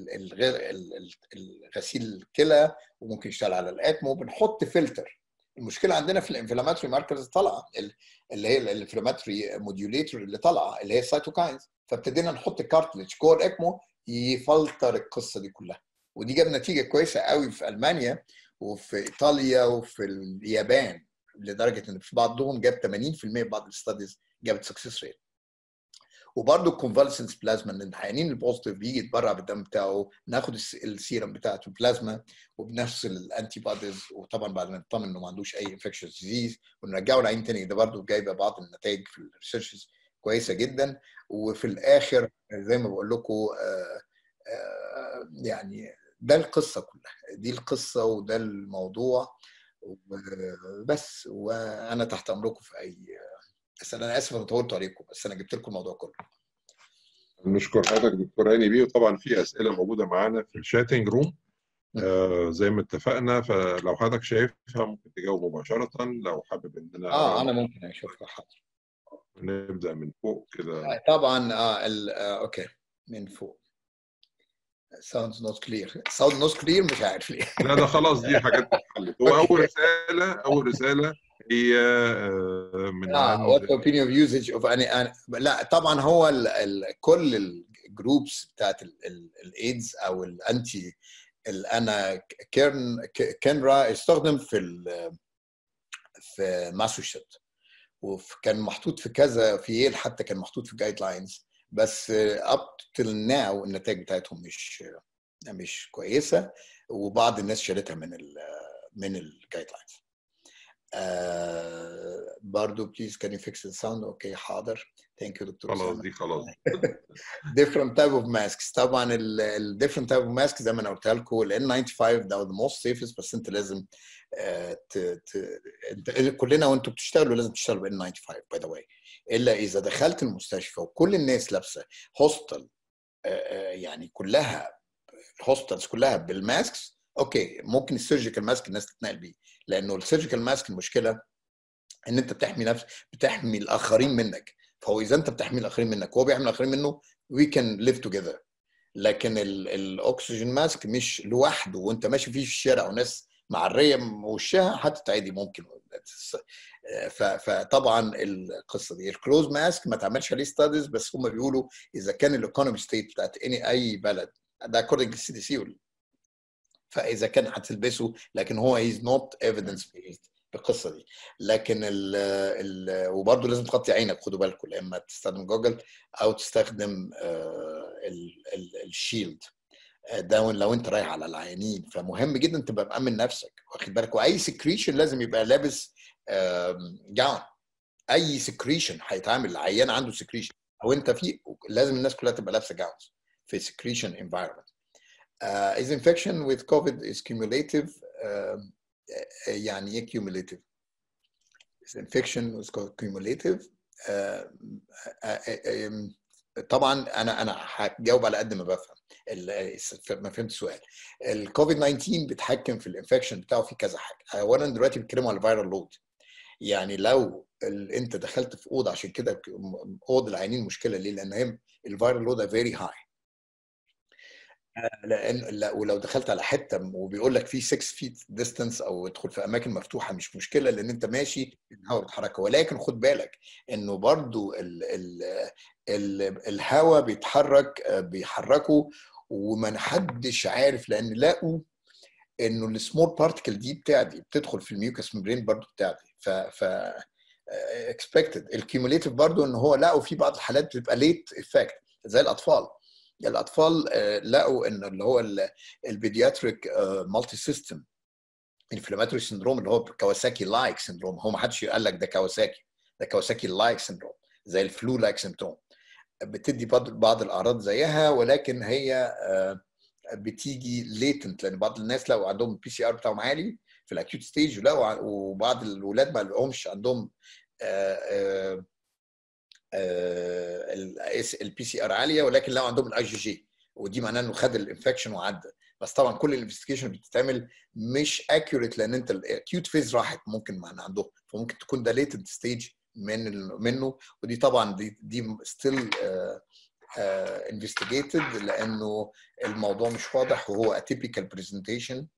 Speaker 2: الغسيل الكلى، وممكن يشتغل على الاكمو. بنحط فلتر. المشكله عندنا في الانفلاماتوري ماركرز طالعه اللي هي الانفلاماتوري موديوليتور اللي طالعه اللي هي السيتوكاينز، فابتدينا نحط كارتلج جوه الاكمو يفلتر القصه دي كلها، ودي جاب نتيجه كويسه قوي في المانيا وفي ايطاليا وفي اليابان، لدرجه ان في بعضهم جاب 80% بعض الستاديز جابت سكسس ريت. وبرده الكونفالسنس بلازما، ان العيانين البوزيتيف بيجي يتبرع بالدم بتاعه، ناخد السيرم بتاعته البلازما وبنفصل الانتي بوديز، وطبعا بعد ما نطمن انه ما عندوش اي انفكشنز ديزيز ونرجعه العين تاني. ده برده جايبه بعض النتائج في الريسيرشز كويسه جدا. وفي الاخر زي ما بقول لكم يعني ده القصه كلها، دي القصه وده الموضوع بس. وانا تحت امركم في اي، بس انا اسف انا طولت عليكم، بس انا جبت لكم الموضوع كله.
Speaker 1: نشكر حضرتك دكتور هاني بيه، وطبعا في اسئله موجوده معانا في الشاتنج روم زي ما اتفقنا، فلو حضرتك شايفها ممكن تجاوب مباشره، لو حابب ان انا
Speaker 2: انا ممكن اشوفها. حاضر،
Speaker 1: نبدا من فوق كده.
Speaker 2: طبعا اوكي من فوق. sounds not clear مش عارف ليه.
Speaker 1: لا ده خلاص دي حاجات اتحلت. هو اول رساله هي من
Speaker 2: what
Speaker 1: عند
Speaker 2: opinion of usage of لا طبعا هو كل الجروبس بتاعت الايدز او الانتي انا كينرا استخدم في ماسوشيت، وكان محطوط في كذا في ييل، حتى كان محطوط في جايد لاينز، بس اب تل ناو النتائج بتاعتهم مش كويسه، وبعض الناس شالتها من الجايد لاينز. برضو بليز كان يو فيكس الساوند. اوكي حاضر، ثانك يو دكتور
Speaker 1: خلاص
Speaker 2: اسامه.
Speaker 1: دي خلاص.
Speaker 2: different type of masks. طبعا ال different type of masks زي ما انا قلت لكم، ال N95 ده the most safest، بس انت لازم كلنا وانتم بتشتغلوا لازم تشتغلوا ب N95 by the way، الا اذا دخلت المستشفى وكل الناس لابسه هوستل، يعني كلها الهوستلز كلها بالماسكس، اوكي ممكن السيرجيكال ماسك الناس تتنقل بيه، لانه السيرجيكال ماسك المشكله ان انت بتحمي نفسك، بتحمي الاخرين منك، فهو اذا انت بتحمي الاخرين منك وهو بيحمي الاخرين منه we can live together. لكن الاكسجين ماسك مش لوحده وانت ماشي فيه في الشارع وناس معريه وشها هتتعدي ممكن. فطبعا القصه دي الكلوز ماسك ما تعملش عليه ستاديز، بس هم بيقولوا اذا كان الايكونومي ستيت بتاعت اي بلد ده according to CDC، فاذا كان هتلبسه، لكن هو is not evidence based بالقصه دي. لكن وبرضه لازم تغطي عينك، خدوا بالكم، يا اما تستخدم جوجل او تستخدم الشيلد ده لو انت رايح على العيانين، فمهم جدا تبقى مأمن نفسك، واخد بالك. واي سكريشن لازم يبقى لابس جاون، اي سكريشن هيتعمل، العيان عنده سكريشن او انت فيه، لازم الناس كلها تبقى لابسه جاونز في سكريشن environment. Is infection with COVID is cumulative? يعني ايه cumulative؟ Is infection with cumulative؟ طبعا انا هجاوب على قد ما بفهم، ما فهمت السؤال. الكوفيد 19 بيتحكم في الانفكشن بتاعه في كذا حاجه. اولا دلوقتي بيتكلموا على الفيرال لود، يعني لو انت دخلت في اوضه، عشان كده اوضه العيانين مشكله ليه؟ لان هي الفيرال لود فيري هاي، ولو دخلت على حته وبيقول لك في 6 فيت ديستانس او ادخل في اماكن مفتوحه مش مشكله، لان انت ماشي الهواء بيتحرك. ولكن خد بالك انه برضو الهواء بيحركه وما حدش عارف، لان لقوا انه السمول بارتكل دي بتاعتي بتدخل في الميوكس ممبرين برضو بتاعتي. ف اكسبكتد الكيوموليتيف برضو ان هو لقوا في بعض الحالات بتبقى ليت افكت زي الاطفال. لقوا ان اللي هو البيدياتريك مالتي سيستم انفلاماتوري سندروم، اللي هو كawasaki لايك سندروم، هو ما حدش قال لك ده كawasaki لايك سندروم، زي الفلو لايك سندروم، بتدي بعض الاعراض زيها، ولكن هي بتيجي ليتنت، لان بعض الناس لو عندهم البي سي ار بتاعهم عالي في الاكيوت ستيج، وبعض الولاد ما لقوهمش عندهم البي سي ار عاليه، ولكن لو عندهم الاي جي جي، ودي معناه انه خد الانفكشن وعدى. بس طبعا كل الانفستيجيشن بتتعمل مش اكيوريت، لان انت الاكيوت فيز راحت ممكن من عندهم، فممكن تكون ده ليتنت ستيج منه، ودي طبعا دي ستيل انفستيجيتد، لانه الموضوع مش واضح وهو اتيبيكال برزنتيشن.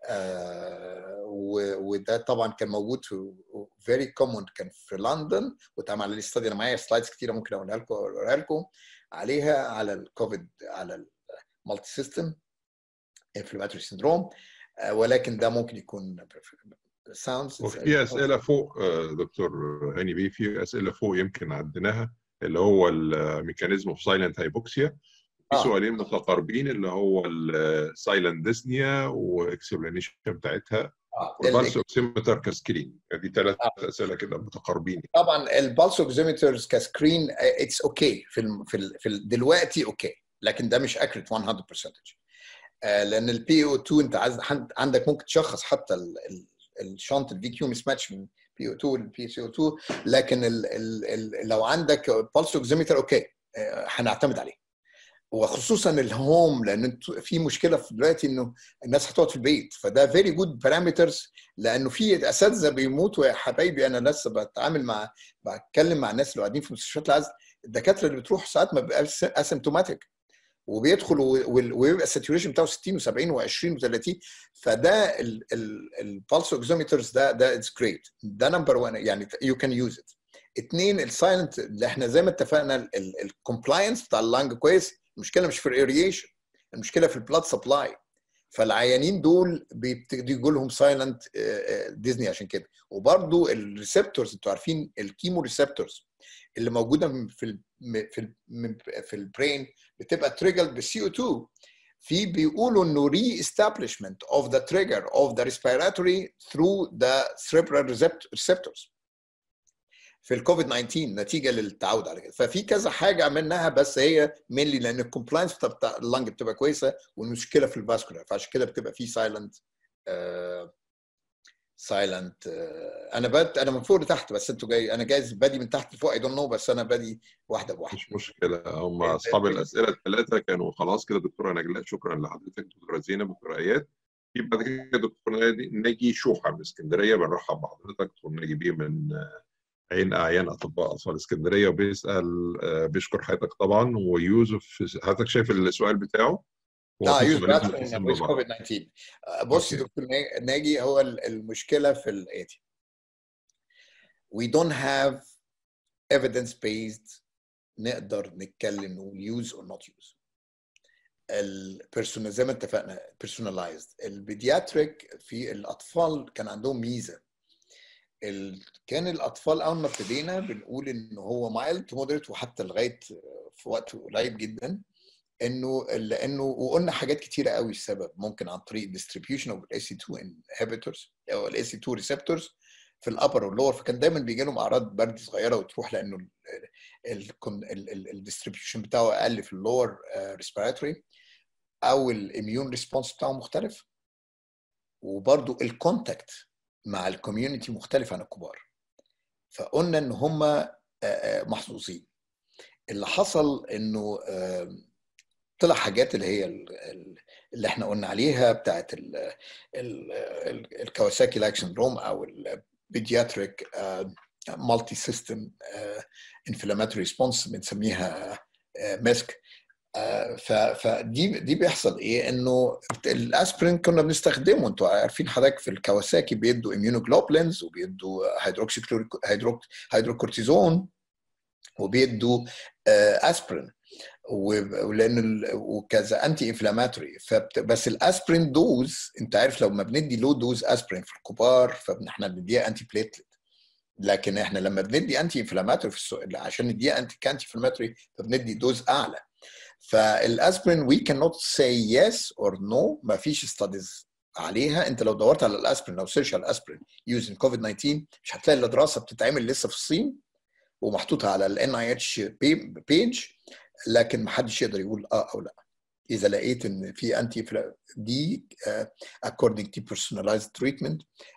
Speaker 2: وده طبعا كان موجود في فيري كومون، كان في لندن واتعمل عليه ستادي. انا معايا سلايدز كتيره ممكن اقولها لكم عليها على الكوفيد، على المالتي سيستم انفلاماتوري سيندروم، ولكن ده ممكن يكون ساوندز.
Speaker 1: وفي اسئله فوق دكتور هاني بيه، في اسئله فوق يمكن عديناها، اللي هو الميكانيزم اوف سايلنت هايبوكسيا، في سؤالين متقاربين، اللي هو السايلنت ديسنيا واكسبلانيشن بتاعتها، والبالس اوكسيمتر كسكرين. دي 3 اسئله كده متقاربين.
Speaker 2: طبعا البالس اوكسيمتر كسكرين اتس اوكي في دلوقتي اوكي، لكن ده مش اكيوريت 100%، لان البي او 2 انت عندك ممكن تشخص حتى الشنط الفي كيو مش ماتش من بي او 2 للبي سي او 2، لكن لو عندك بالس اوكسيمتر اوكي هنعتمد عليه، وخصوصا الهوم، لان في مشكله في دلوقتي انه الناس هتقعد في البيت، فده فيري جود بارامترز، لانه في اساتذه بيموتوا يا حبايبي. انا لسه بتكلم مع الناس اللي قاعدين في مستشفيات العزل، الدكاتره اللي بتروح ساعات ما بيبقاش اسيمتوماتيك، وبيدخل ويبقى الساتوريشن بتاعه 60 و70 و20 و30، فده البالس اوكسيمترز ده اتس جريت، ده نمبر 1 يعني يو كان يوز ات. 2 السايلنت اللي احنا زي ما اتفقنا الكومبلاينس بتاع اللانج كويس، المشكله مش في الاريشن، المشكله في البلاد سبلاي. فالعيانين دول بيبتدي يجي لهم سايلنت ديزني عشان كده. وبرده الريسبتورز، انتوا عارفين الكيمو ريسبتورز اللي موجوده في البرين بتبقى تريجرد بالسي او 2. في بيقولوا انه re-establishment of the trigger of the respiratory through the cerebral receptors في الكوفيد 19 نتيجه للتعود على كده. ففي كذا حاجه عملناها، بس هي مينلي لان الكومبلاينس بتاع اللنج بتبقى كويسه والمشكله في الفاسكولار، فعشان كده بتبقى في سايلنت انا من فوق لتحت، بس انتوا جاي، انا جايز بادي من تحت لفوق، اي دونت نو، بس انا بادي واحده بواحده.
Speaker 1: مش مشكله، هم اصحاب الاسئله الثلاثه كانوا خلاص كده. دكتوره نجلاء شكرا لحضرتك، دكتوره زينب، دكتوره اياد. في بعد كده دكتور ناجي شوحه من اسكندريه، بنرحب بحضرتك. دكتور ناجي بيه من عين اعيان اطباء اطفال اسكندريه، وبيسال بيشكر حضرتك طبعا. ويوسف حضرتك شايف السؤال بتاعه؟ هو في
Speaker 2: يوسف
Speaker 1: سؤالين
Speaker 2: اسفن
Speaker 1: متصلين
Speaker 2: ويز
Speaker 1: ببعض.
Speaker 2: كوفيد 19. بص دكتور ناجي، هو المشكله في الاتي: we don't have evidence based نقدر نتكلم نقول use or not use. البيرسونال زي ما اتفقنا personalized. البيدياتريك في الاطفال كان عندهم ميزه، كان الاطفال اول ما ابتدينا بنقول ان هو مايلد تو مودريت، وحتى لغايه في وقت قريب جدا لانه وقلنا حاجات كتيره قوي. السبب ممكن عن طريق distribution of AC2 inhibitors او AC2 receptors في الابر واللور، فكان دايما بيجي لهم اعراض برد صغيره وتروح، لانه الديستريبيوشن بتاعه اقل في اللور ريسبيراتوري، او الاميون ريسبونس بتاعه مختلف، وبرده الكونتاكت مع الكوميونتي مختلف عن الكبار. فقلنا ان هم محظوظين. اللي حصل انه طلع حاجات اللي هي اللي احنا قلنا عليها بتاعت الكawasaki لايك سندروم، او البيدياتريك مالتي سيستم انفلاماتوري ريسبونس بنسميها ماسك. فدي بيحصل ايه؟ انه الاسبرين كنا بنستخدمه، انتوا عارفين حضرتك في الكawasaki بيدوا اميونوجلوبولينز، وبيدوا هيدروكورتيزون، وبيدوا اسبرين، ولان وكذا انتي انفلاماتوري. بس الاسبرين دوز، انت عارف لو ما بندي لو دوز اسبرين في الكبار فاحنا بنديها انتي بليتلت، لكن احنا لما بندي انتي انفلاماتوري عشان نديها انتي انفلاماتوري فبندي دوز اعلى. فالاسبرين وي كان نوت سي يس اور نو، ما فيش ستاديز عليها. انت لو دورت على الاسبرين، لو سيرش على الاسبرين يوزن كوفيد 19 مش هتلاقي الا دراسه بتتعمل لسه في الصين ومحطوطه على NIH بيج، لكن ما حدش يقدر يقول او لا. اذا لقيت ان في انتي دي according to personalized treatment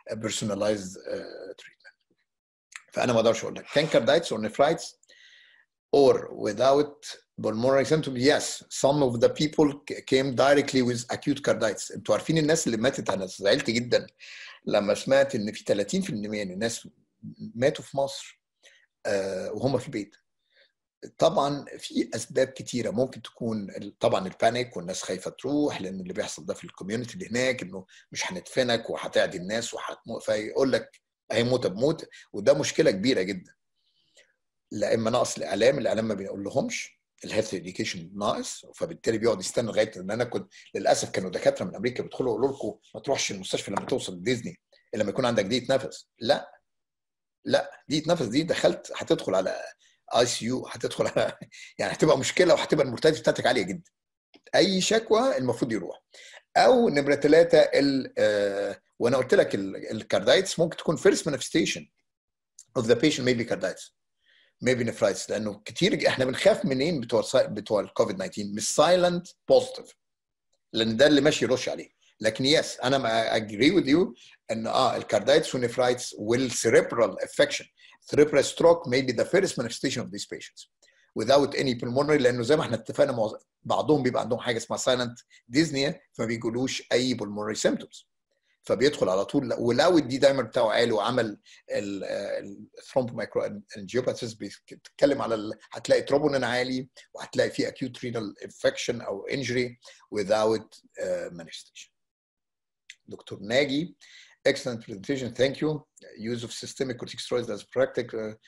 Speaker 2: فانا ما اقدرش اقول لك كان كاردايتس or nephritis or without pulmonary symptoms. Yes, some of the people came directly with acute carditis. انتوا عارفين الناس اللي ماتت، انا زعلت جدا لما سمعت ان في 30% من الناس ماتوا في مصر وهم في البيت. طبعا في اسباب كتيره ممكن تكون، طبعا البانيك والناس خايفه تروح، لان اللي بيحصل ده في الكوميونتي اللي هناك انه مش هندفنك وهتعدي الناس فيقول لك اهي موته بموت، وده مشكله كبيره جدا. لا اما ناقص الاعلام ما بنقول لهمش، الهيلث اديوكيشن ناقص، فبالتالي بيقعد يستنى لغايه ان انا كنت للاسف كانوا دكاتره من امريكا بيدخلوا يقولوا لكم ما تروحش المستشفى لما توصل ديزني الا لما يكون عندك ضيق نفس. لا ضيق نفس دي دخلت هتدخل على ICU، هتدخل على يعني هتبقى مشكله، وهتبقى المورتاليتي بتاعتك عاليه جدا. اي شكوى المفروض يروح. او نمره 3 وانا قلت لك الكاردايتس ممكن تكون فيرست مانيفستيشن اوف ذا بيشنت maybe carditis maybe nephritis، لانه كتير احنا بنخاف منين بتوع الكوفيد 19 مش سايلنت بوزيتيف، لان ده اللي ماشي يرش عليه. لكن يس انا اجري وذ يو ان الكاردايتس والنفرايتس والسيريبرال افكشن، cerebral stroke may be the first manifestation of these patients without any pulmonary، لانه زي ما احنا اتفقنا بعضهم بيبقى عندهم حاجه اسمها silent dyspnea فما بيجولوش اي pulmonary symptoms، فبيدخل على طول. ولو الدي دايمر بتاعه عالي وعمل الثرومبومايكرو انجيوباثيس بيتكلم على هتلاقي تروبونين عالي، وهتلاقي فيه acute renal infection او injury without manifestation. دكتور ناجي excellent presentation, thank you. Use of systemic corticosteroids as practical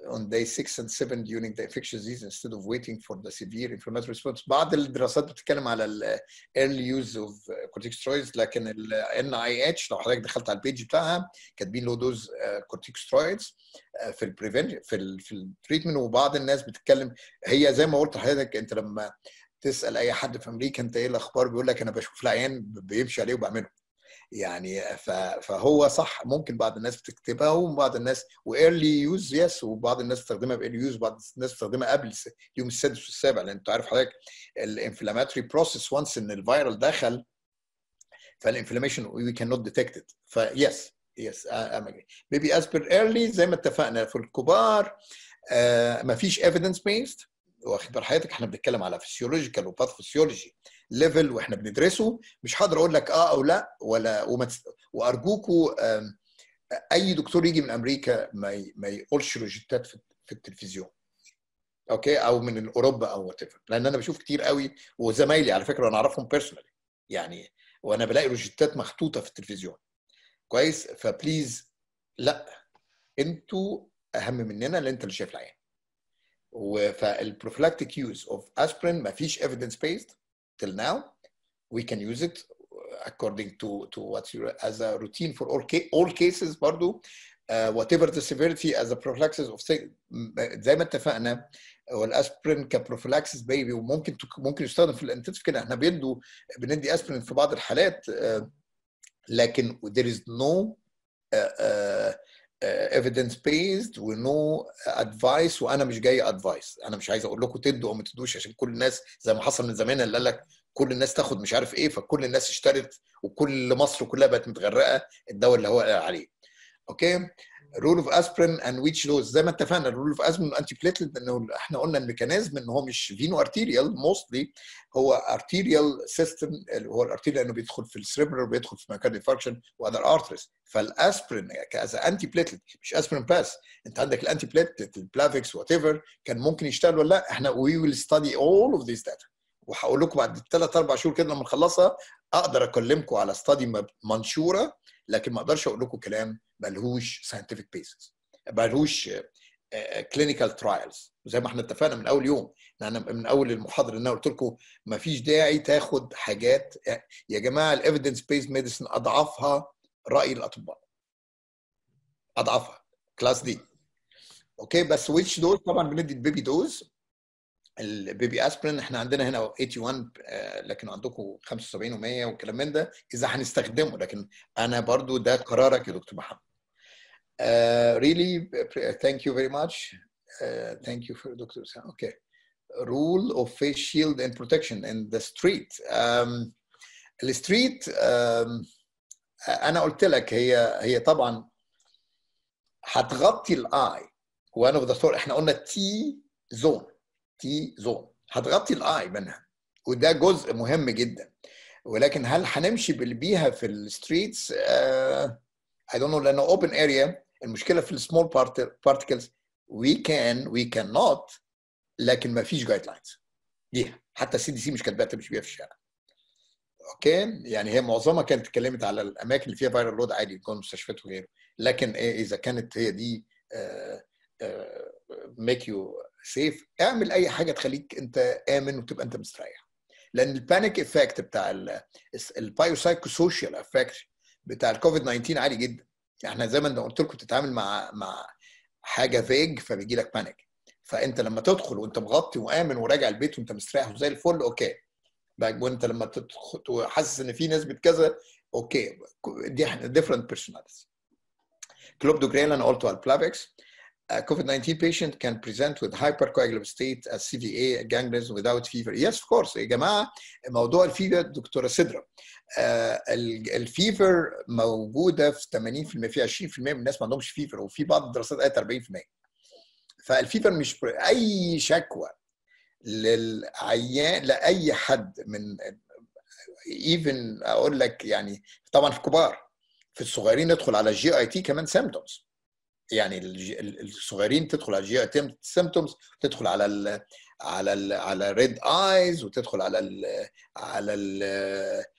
Speaker 2: on day 6 and 7 during the infectious disease instead of waiting for the severe inflammatory response. بعض الدراسات بتتكلم على ال early use of corticosteroids، لكن ال NIH لو حضرتك دخلت على البيج بتاعها كاتبين له دوز corticosteroids في البريفنشن في التريتمنت. وبعض الناس بتتكلم، هي زي ما قلت لحضرتك، انت لما تسال اي حد في امريكا انت ايه الاخبار، بيقول لك انا بشوف العيان بيمشي عليه وبعمله. يعني فهو صح، ممكن بعض الناس بتكتبها وبعض الناس وايرلي يوز يس، وبعض الناس تستخدمها بايرلي يوز، وبعض الناس تستخدمها قبل اليوم السادس والسابع، لان انت عارف حضرتك الانفلاماتوري بروسيس وانس ان الفيروس دخل فالانفلاميشن وي كان نوت ديتكتد. فيس بيبي اسبر ايرلي زي ما اتفقنا. في الكبار مفيش ايفيدنس بيست، واخد بال حضرتك، احنا بنتكلم على فسيولوجيكال وباثوفيسيولوجي ليفل واحنا بندرسه، مش هقدر اقول لك او لا ولا وارجوكوا اي دكتور يجي من امريكا ما يقولش روجيتات في التلفزيون، اوكي، او من اوروبا او وات ايفر، لان انا بشوف كتير قوي وزمايلي على فكره انا اعرفهم بيرسونالي يعني، وانا بلاقي روجيتات محطوطه في التلفزيون كويس. فبليز لا، انتوا اهم مننا، اللي انت اللي شايف العيان. فالبروفلاكتيك يوز اوف اسبرين ما فيش evidence based till now. We can use it according to what's as a routine for all cases برضو whatever the severity as a prophylaxis of زي ما اتفقنا. والاسبرين كبروفلاكسس بيبي، وممكن يستخدم في الانتنسيف كده، احنا بندي اسبرين في بعض الحالات، لكن there is no evidence based ونو ادفايس. وانا مش جاي ادفايس، انا مش عايز اقول لكم تدوا او ما تدوش، عشان كل الناس زي ما حصل من زمان اللي قال لك كل الناس تاخد مش عارف ايه، فكل الناس اشترت وكل مصر كلها بقت متغرقه الدواء اللي هو قال عليه. اوكي، رول اوف اسبرين اند ويتش دوز زي ما اتفقنا. الرول اوف اسبرين انتي بليتلت، انه احنا قلنا الميكانيزم ان هو مش فينو ارتيريال موستلي، هو ارتيريال سيستم، هو الارتيريال انه بيدخل في السريبرال وبيدخل في مايوكارديال فانكشن واذر ارتريز. فالاسبرين كاز انتي بليتلت مش اسبرين باس، انت عندك الانتي بليتلت البلافيكس وات ايفر كان ممكن يشتغل ولا لا. احنا وي ويل ستادي اول اوف ذيس داتا، وهقول لكم بعد 3-4 شهور كده لما نخلصها اقدر اكلمكم على ستادي منشوره، لكن ما اقدرش اقول لكم كلام ملهوش scientific basis، ملهوش clinical trials. زي ما احنا اتفقنا من اول يوم، انا من اول المحاضره ان انا قلت لكم ما فيش داعي تاخد حاجات يا جماعه. الايفيدنس بيز ميديسن اضعفها راي الاطباء، اضعفها كلاس دي. اوكي، بس ويتش دوز طبعا بندي البيبي دوز. البيبي اسبرين احنا عندنا هنا 81 لكن عندكم 75 و100 والكلام من ده اذا هنستخدمه، لكن انا برضو ده قرارك يا دكتور محمد. Really, thank you very much. Thank you for Dr. Sam. Okay. Rule of face shield and protection in the street. الستريت انا قلت لك هي طبعا هتغطي الاي. one of the thought احنا قلنا تي زون هتغطي الاي منها، وده جزء مهم جدا. ولكن هل هنمشي بيها في الستريتس؟ I don't know، لانه open area. المشكله في السمول particles we cannot، لكن ما فيش جايد لاينز ليها، حتى CDC مش كاتباها تمشي بيها في الشارع. اوكي، يعني هي معظمها كانت اتكلمت على الاماكن اللي فيها فايرال لود عادي، تكون مستشفيات وغيره، لكن اذا كانت هي دي make you safe، اعمل اي حاجه تخليك انت امن وتبقى انت مستريح. لان البانيك افكت بتاع البايوسايكو سوشيال افكت بتاع الكوفيد 19 عالي جدا. احنا زي ما انا قلت لكم بتتعامل مع حاجه فيج فبيجي لك بانيك، فانت لما تدخل وانت مغطي وامن وراجع البيت وانت مستريح وزي الفل اوكي، وانت لما تدخل وحاسس ان في نسبه كذا اوكي، دي different personalities. Clopidogrel and also Alplavix. A COVID-19 patient can present with hypercoagulative state as CVA gangrene without fever. Yes, of course. يا جماعه موضوع الفيفر دكتوره سدرة، الفيفر موجوده في 80%، في 20% من الناس ما عندهمش فيفر، وفي بعض الدراسات قالت 40%. فالفيفر مش اي شكوى للعيان لاي حد من ايفن اقول لك يعني طبعا في الكبار، في الصغيرين ندخل على الجي اي تي كمان سيمبتومز، يعني الصغيرين تدخل على الجي اي تي سيمبتومز، تدخل على ريد ايز، وتدخل على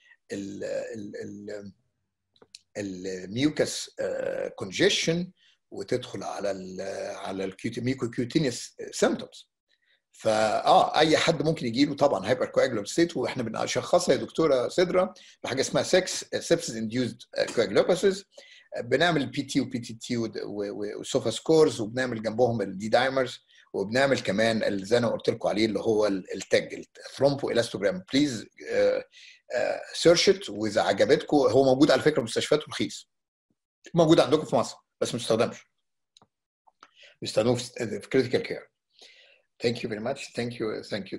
Speaker 2: الميوكس كونجيشن، وتدخل على الميكوكيوتينيوس سيمبتومز. اي حد ممكن يجي له طبعا هايبر كواجولابل ستيت، واحنا بنشخصها يا دكتوره سدره بحاجه اسمها سيبسيس انديوزد كواجولوباسيس. بنعمل بي تي وبي تي تي وسوفا سكورز، وبنعمل جنبهم الدي دايمرز، وبنعمل كمان اللي زي انا قلت لكم عليه اللي هو التاج الثرومبو الاستوجرام. بليز سيرش ات، واذا عجبتكم هو موجود على فكره مستشفيات رخيص، موجود عندكم في مصر بس ما بيستخدمش، بيستخدموه في كريتيكال كير. Thank you very much. Thank you.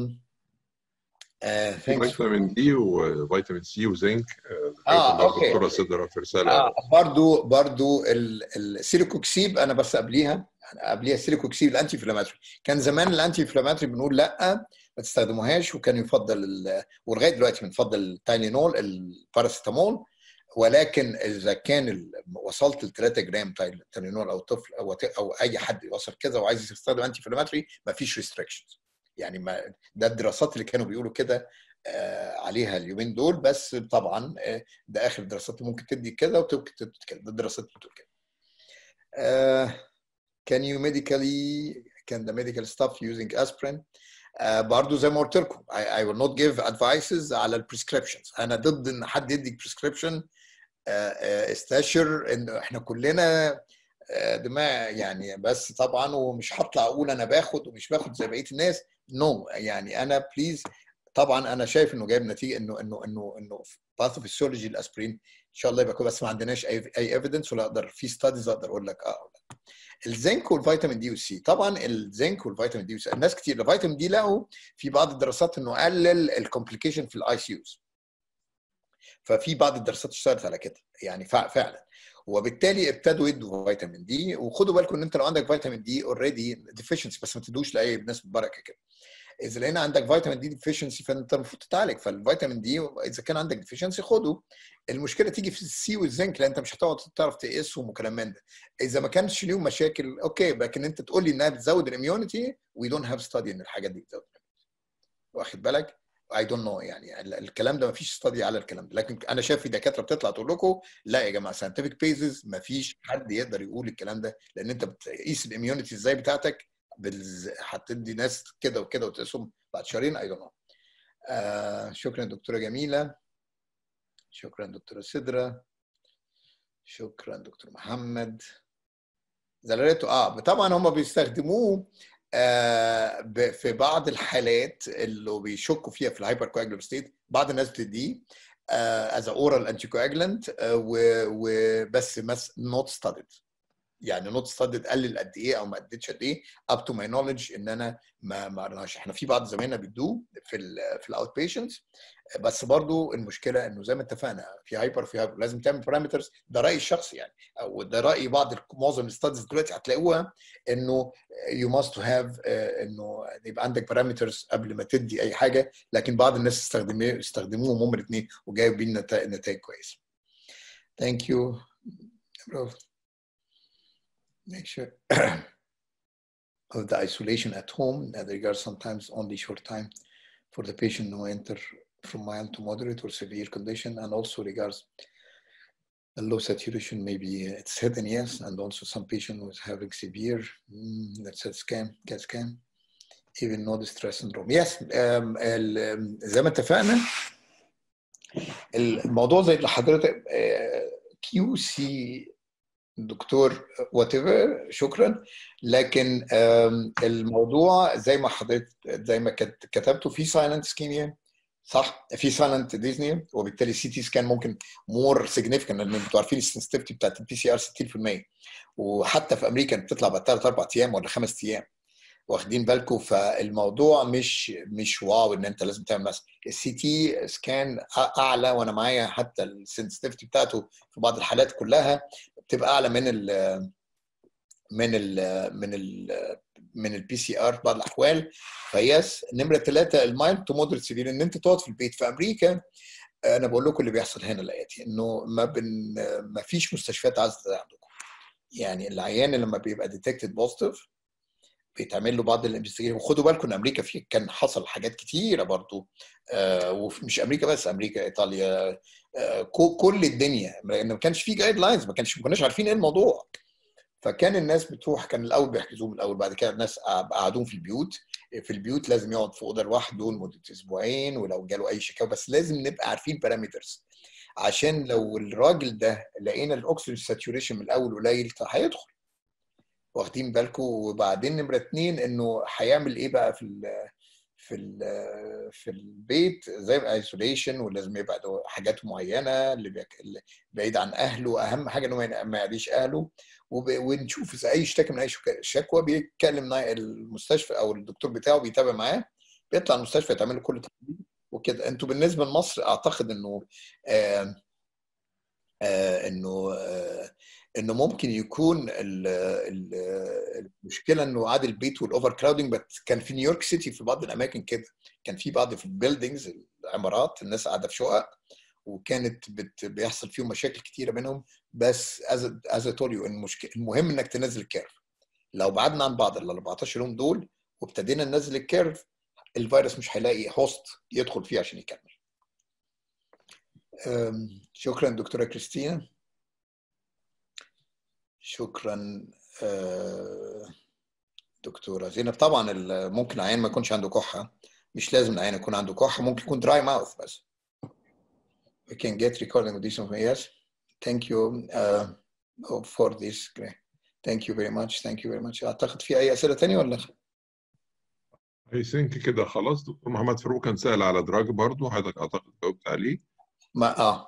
Speaker 1: فيتامين دي وفيتامين سي وزنك ذكرتهم برضه الدكتوره سدره في رساله.
Speaker 2: برضو السيليكوكسيب انا بس قبليها السيليكوكسيب الانتي انفلاماتوري. كان زمان الانتي انفلاماتوري بنقول لا ما تستخدموهاش، وكان يفضل ولغايه دلوقتي بنفضل التايلينول الباراسيتامول، ولكن اذا كان وصلت ل 3 جرام تايلينول او طفل او اي حد يوصل كذا وعايز يستخدم انتي انفلاماتوري ما فيش ريستريكشنز. يعني ما ده الدراسات اللي كانوا بيقولوا كده عليها اليومين دول، بس طبعا ده اخر الدراسات ممكن تدي كده وممكن تدي كده، ده الدراسات بتقول كده. can the medical staff using aspirin برضه زي ما قلت لكم I will not give advices على البريسكريبشنز. انا ضد ان حد يدي بريسكريبشن استشر ان احنا كلنا دماغ يعني، بس طبعا ومش هطلع اقول انا باخد ومش باخد زي بقيه الناس. نو يعني انا بليز طبعا انا شايف انه جايب نتيجه انه باثوفيسيولوجي الاسبرين ان شاء الله يبقى كويس، بس ما عندناش اي ايفيدنس ولا اقدر في ستاديز اقدر اقول لك ولا. الزنك والفيتامين دي والسي، طبعا الزنك والفيتامين دي والسي الناس كتير الفيتامين دي لقوا في بعض الدراسات انه قلل الكومبليكيشن في الاي سي يوز، ففي بعض الدراسات اشتغلت على كده يعني فعلا، وبالتالي ابتدوا يدوا فيتامين دي. وخدوا بالكم ان انت لو عندك فيتامين دي اوريدي ديفيشنسي بس ما تدوش لاي ناس بالبركه كده. اذا لقينا عندك فيتامين دي ديفيشنسي فانت المفروض تتعالج، فالفيتامين دي اذا كان عندك ديفيشنسي خده. المشكله تيجي في السي والزنك لان انت مش هتقعد تعرف تقيسهم وكلام من ده. اذا ما كانش ليهم مشاكل اوكي، لكن انت تقول لي انها بتزود الاميونيتي وي دونت هاف ستادي ان الحاجات دي بتزود، واخد بالك؟ I don't know يعني الكلام ده ما فيش استادي على الكلام ده، لكن انا شايف في دكاتره بتطلع تقول لكم لا يا جماعه ساينتفك بيزز ما فيش حد يقدر يقول الكلام ده، لان انت بتقيس الاميونيتي ازاي بتاعتك هتدي ناس كده وكده وتقيسهم بعد شهرين. I don't know. شكرا دكتوره جميله، شكرا دكتوره سدره، شكرا دكتور محمد زلالته. طبعا هم بيستخدموه في بعض الحالات اللي بيشكوا فيها في الهايبر كواجولابل ستيت، بعض الناس بتديه از اورال انتي كواجلانت وبس نوت ستادد، يعني نوت ستادد قلل قد ايه او ما اديتش قد ايه اب تو ماي نولج ان انا ما قرناش. احنا في بعض زمايلنا بيدوه في الاوت بيشنتس، بس برضو المشكله انه زي ما اتفقنا في هايبر لازم تعمل بارامترز. ده رايي الشخصي يعني، او ده راي معظم الستاديز دلوقتي هتلاقوها انه يو ماست هاف انه يبقى عندك بارامترز قبل ما تدي اي حاجه، لكن بعض الناس استخدموهم هم الاثنين وجايبين نتائج كويسه. ثانك يو. Make sure of the isolation at home that regards sometimes only short time for the patient who enter from mild to moderate or severe condition, and also regards the low saturation, maybe it's hidden, yes, and also some patient who is having severe, let's say CAT scan, even no distress syndrome. Yes, زي ما اتفقنا الموضوع زي اللي حضرتك كيو سي دكتور وات ايفر، شكرا. لكن الموضوع زي ما حضرتك زي ما كتبته في سايلنت اسكيميا صح، في سايلنت ديزني، وبالتالي سي تي سكان ممكن مور سيجنيفيكانت لان انتوا عارفين السنسيتيفيتي بتاعت البي سي ار 60%، وحتى في امريكا بتطلع بعد 3-4 ايام ولا 5 ايام، واخدين بالكم؟ فالموضوع مش واو ان انت لازم تعمل مثلا السي تي سكان اعلى، وانا معايا حتى السنسيتيفيتي بتاعته في بعض الحالات كلها بتبقى اعلى من البي سي ار في بعض الاحوال. فيس نمره 3 المايلد تو مودريت سيفير ان انت تقعد في البيت. في امريكا انا بقول لكم اللي بيحصل هنا الاتي انه ما فيش مستشفيات عزل عندكم، يعني العيان لما بيبقى ديتكتد بوزيتيف بيتعمل له بعض الانفستيجيشن. وخدوا بالكم ان امريكا في كان حصل حاجات كتيره برضو، ومش امريكا بس، امريكا ايطاليا كل الدنيا، لان ما كانش في جايد لاينز، ما كناش عارفين ايه الموضوع. فكان الناس بتروح، كان الاول بيحجزوهم الاول، بعد كده الناس قعدوهم في البيوت. في البيوت لازم يقعد في اوضه لوحده لمده اسبوعين، ولو جاله اي شكاوى بس لازم نبقى عارفين بارامترز، عشان لو الراجل ده لقينا الاكسجين ساتوريشن من الاول قليل هيدخل، واخدين بالكم. وبعدين نمره 2 انه هيعمل ايه بقى في البيت، زي الايسوليشن، ولازم يبعد حاجات معينه، اللي بعيد عن اهله، اهم حاجه انه ما يعديش اهله. ونشوف اذا اي اشتكى من اي شكوى بيتكلم المستشفى او الدكتور بتاعه بيتابع معاه، بيطلع المستشفى يتعمل له كل تحليل وكده. انتوا بالنسبه لمصر اعتقد انه آه انه انه ممكن يكون المشكله انه عاد البيت والاوفر كراودنج، بس كان في نيويورك سيتي في بعض الاماكن كده، كان في بعض في البيلدينجز العمارات الناس قاعده في شقق، وكانت بيحصل فيهم مشاكل كتيره منهم. بس از تول يو المهم انك تنزل الكيرف. لو بعدنا عن بعض ال 14 يوم دول وابتدينا ننزل الكيرف، الفيروس مش هيلاقي هوست يدخل فيه عشان يكمل. شكرا دكتوره كريستينا. شكرا دكتوره زينب. طبعا ممكن العيان ما يكونش عنده كحه، مش لازم العيان يكون عنده كحه، ممكن يكون dry mouth بس. We can get recording of this information. Yes. Thank you for this. Thank you very much. Thank you very much. اعتقد في اي اسئله ثانيه ولا؟
Speaker 1: I think كده خلاص. دكتور محمد فاروق كان سأل على دراج برضه، حضرتك اعتقد جاوبت عليه.
Speaker 2: ما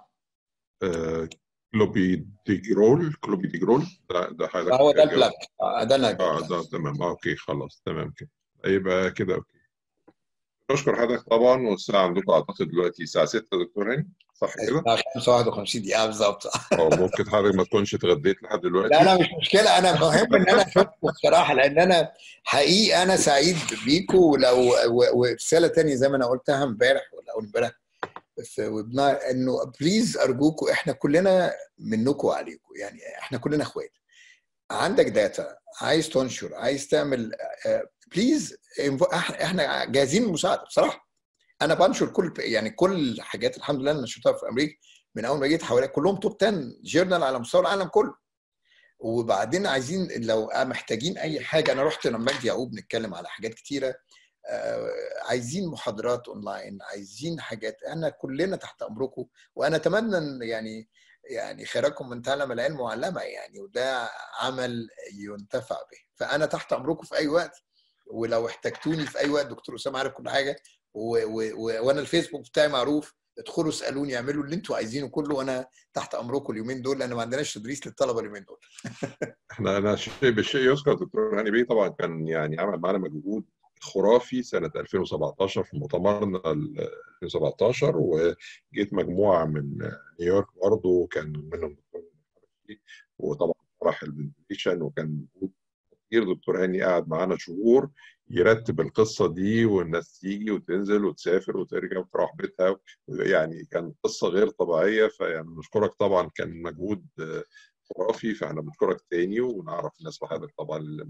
Speaker 1: كلوبيديجرول ده حضرتك
Speaker 2: هو ده
Speaker 1: جاوبت.
Speaker 2: البلاك. ده انا
Speaker 1: ده تمام. اوكي خلاص تمام كده. يبقى كده اوكي. بشكر حضرتك طبعا. والساعة عندكم اعتقد دلوقتي الساعة 6 دكتور هاني، صح كده؟
Speaker 2: 51 دقيقه بالظبط.
Speaker 1: ممكن حضرتك ما تكونش اتغديت لحد دلوقتي.
Speaker 2: لا مش مشكله، انا مهم ان انا اشوفكم بصراحه، لان انا حقيقي انا سعيد بيكم. ورساله ثانيه زي ما انا قلتها امبارح ولا اول امبارح في ويبنار، انه بليز ارجوكم، احنا كلنا منكم وعليكم، يعني احنا كلنا اخوات. عندك داتا عايز تنشر، عايز تعمل، بليز احنا جاهزين للمساعده بصراحه. انا بنشر كل الحاجات الحمد لله انا نشرتها في امريكا من اول ما جيت، حوالي كلهم توب 10 جورنال على مستوى العالم كله. وبعدين عايزين لو محتاجين اي حاجه، انا رحت لما مجدي يعقوب نتكلم على حاجات كتيره، عايزين محاضرات اونلاين، عايزين حاجات، انا كلنا تحت امركم. وانا اتمنى ان يعني خيركم من تعلم العلم وعلمه، يعني وده عمل ينتفع به. فانا تحت امركم في اي وقت، ولو احتجتوني في اي وقت دكتور اسامه عارف كل حاجه، وانا الفيسبوك بتاعي معروف، ادخلوا اسالوني، اعملوا اللي انتوا عايزينه كله، وانا تحت امركم اليومين دول، لان ما عندناش تدريس للطلبه اليومين دول.
Speaker 1: انا شيء بالشيء يذكر دكتور هاني بيه طبعا كان يعني عمل معانا مجهود خرافي سنة 2017 في مؤتمرنا 2017، وجيت مجموعة من نيويورك برضه كان منهم دكتور هاني، وطبعا راح الفنتيشن، وكان كتير. دكتور هاني قاعد معانا شهور يرتب القصة دي، والناس تيجي وتنزل وتسافر وترجع وتروح بيتها، يعني كان قصة غير طبيعية. فيعني نشكرك طبعا، كان مجهود خرافي. فاحنا بنشكرك تاني، ونعرف الناس بحضرتك طبعا اللي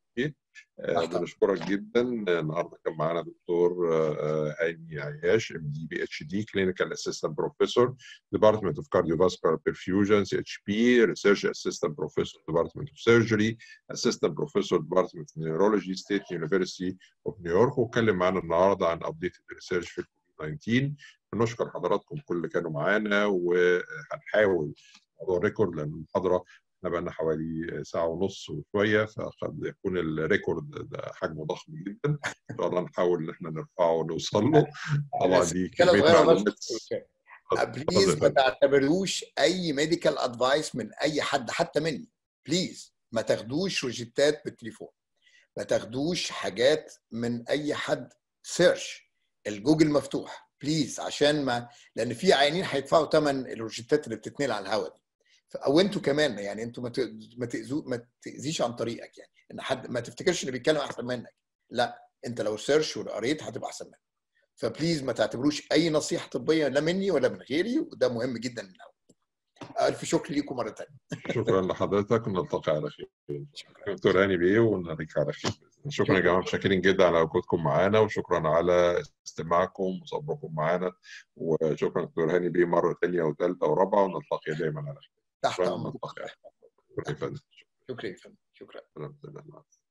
Speaker 1: بنشكرك جدا. النهارده كان معانا دكتور هاني عياش MD PhD Clinical Assistant Professor Department of Cardiovascular Perfusion CHP Research Assistant Professor Department of Surgery Assistant Professor Department of Neurology State University of New York، واتكلم معانا النهارده عن Updated Research في الكوفيد 19. بنشكر حضراتكم كل اللي كانوا معانا، وهنحاول موضوع ريكورد لان المحاضره احنا بقى لنا حوالي ساعة ونص وشوية، فقد يكون الريكورد ده حجمه ضخم جدا. ان شاء الله نحاول ان احنا نرفعه ونوصل له. طبعا دي كمية معلومات.
Speaker 2: بليز ما تعتبروش اي ميديكال ادفايس من اي حد حتى مني. بليز ما تاخدوش روجيتات بالتليفون، ما تاخدوش حاجات من اي حد. سيرش الجوجل مفتوح بليز، عشان ما، لان في عيانين هيدفعوا ثمن الروجيتات اللي بتتنقل على الهواء دي. او انتوا كمان، يعني انتوا ما تاذيش عن طريقك، يعني ان حد ما تفتكرش اللي بيتكلم احسن منك، لا، انت لو سيرش وقريت هتبقى احسن منك. فبليز ما تعتبروش اي نصيحه طبيه لا مني ولا من غيري، وده مهم جدا من الاول. الف شكر ليكم مره ثانيه.
Speaker 1: شكرا لحضرتك، ونلتقي على خير. دكتور هاني بيه، ونلتقي على خير. شكرا يا جماعه، متشكرين جدا على وجودكم معانا، وشكرا على استماعكم وصبركم معانا. وشكرا دكتور هاني بيه مره ثانيه وثالثه ورابعه، ونلتقي دايما على خير.
Speaker 2: تحت امركم.
Speaker 1: شكرا.
Speaker 2: شكرا يا فندم، شكرا.
Speaker 1: الحمد لله.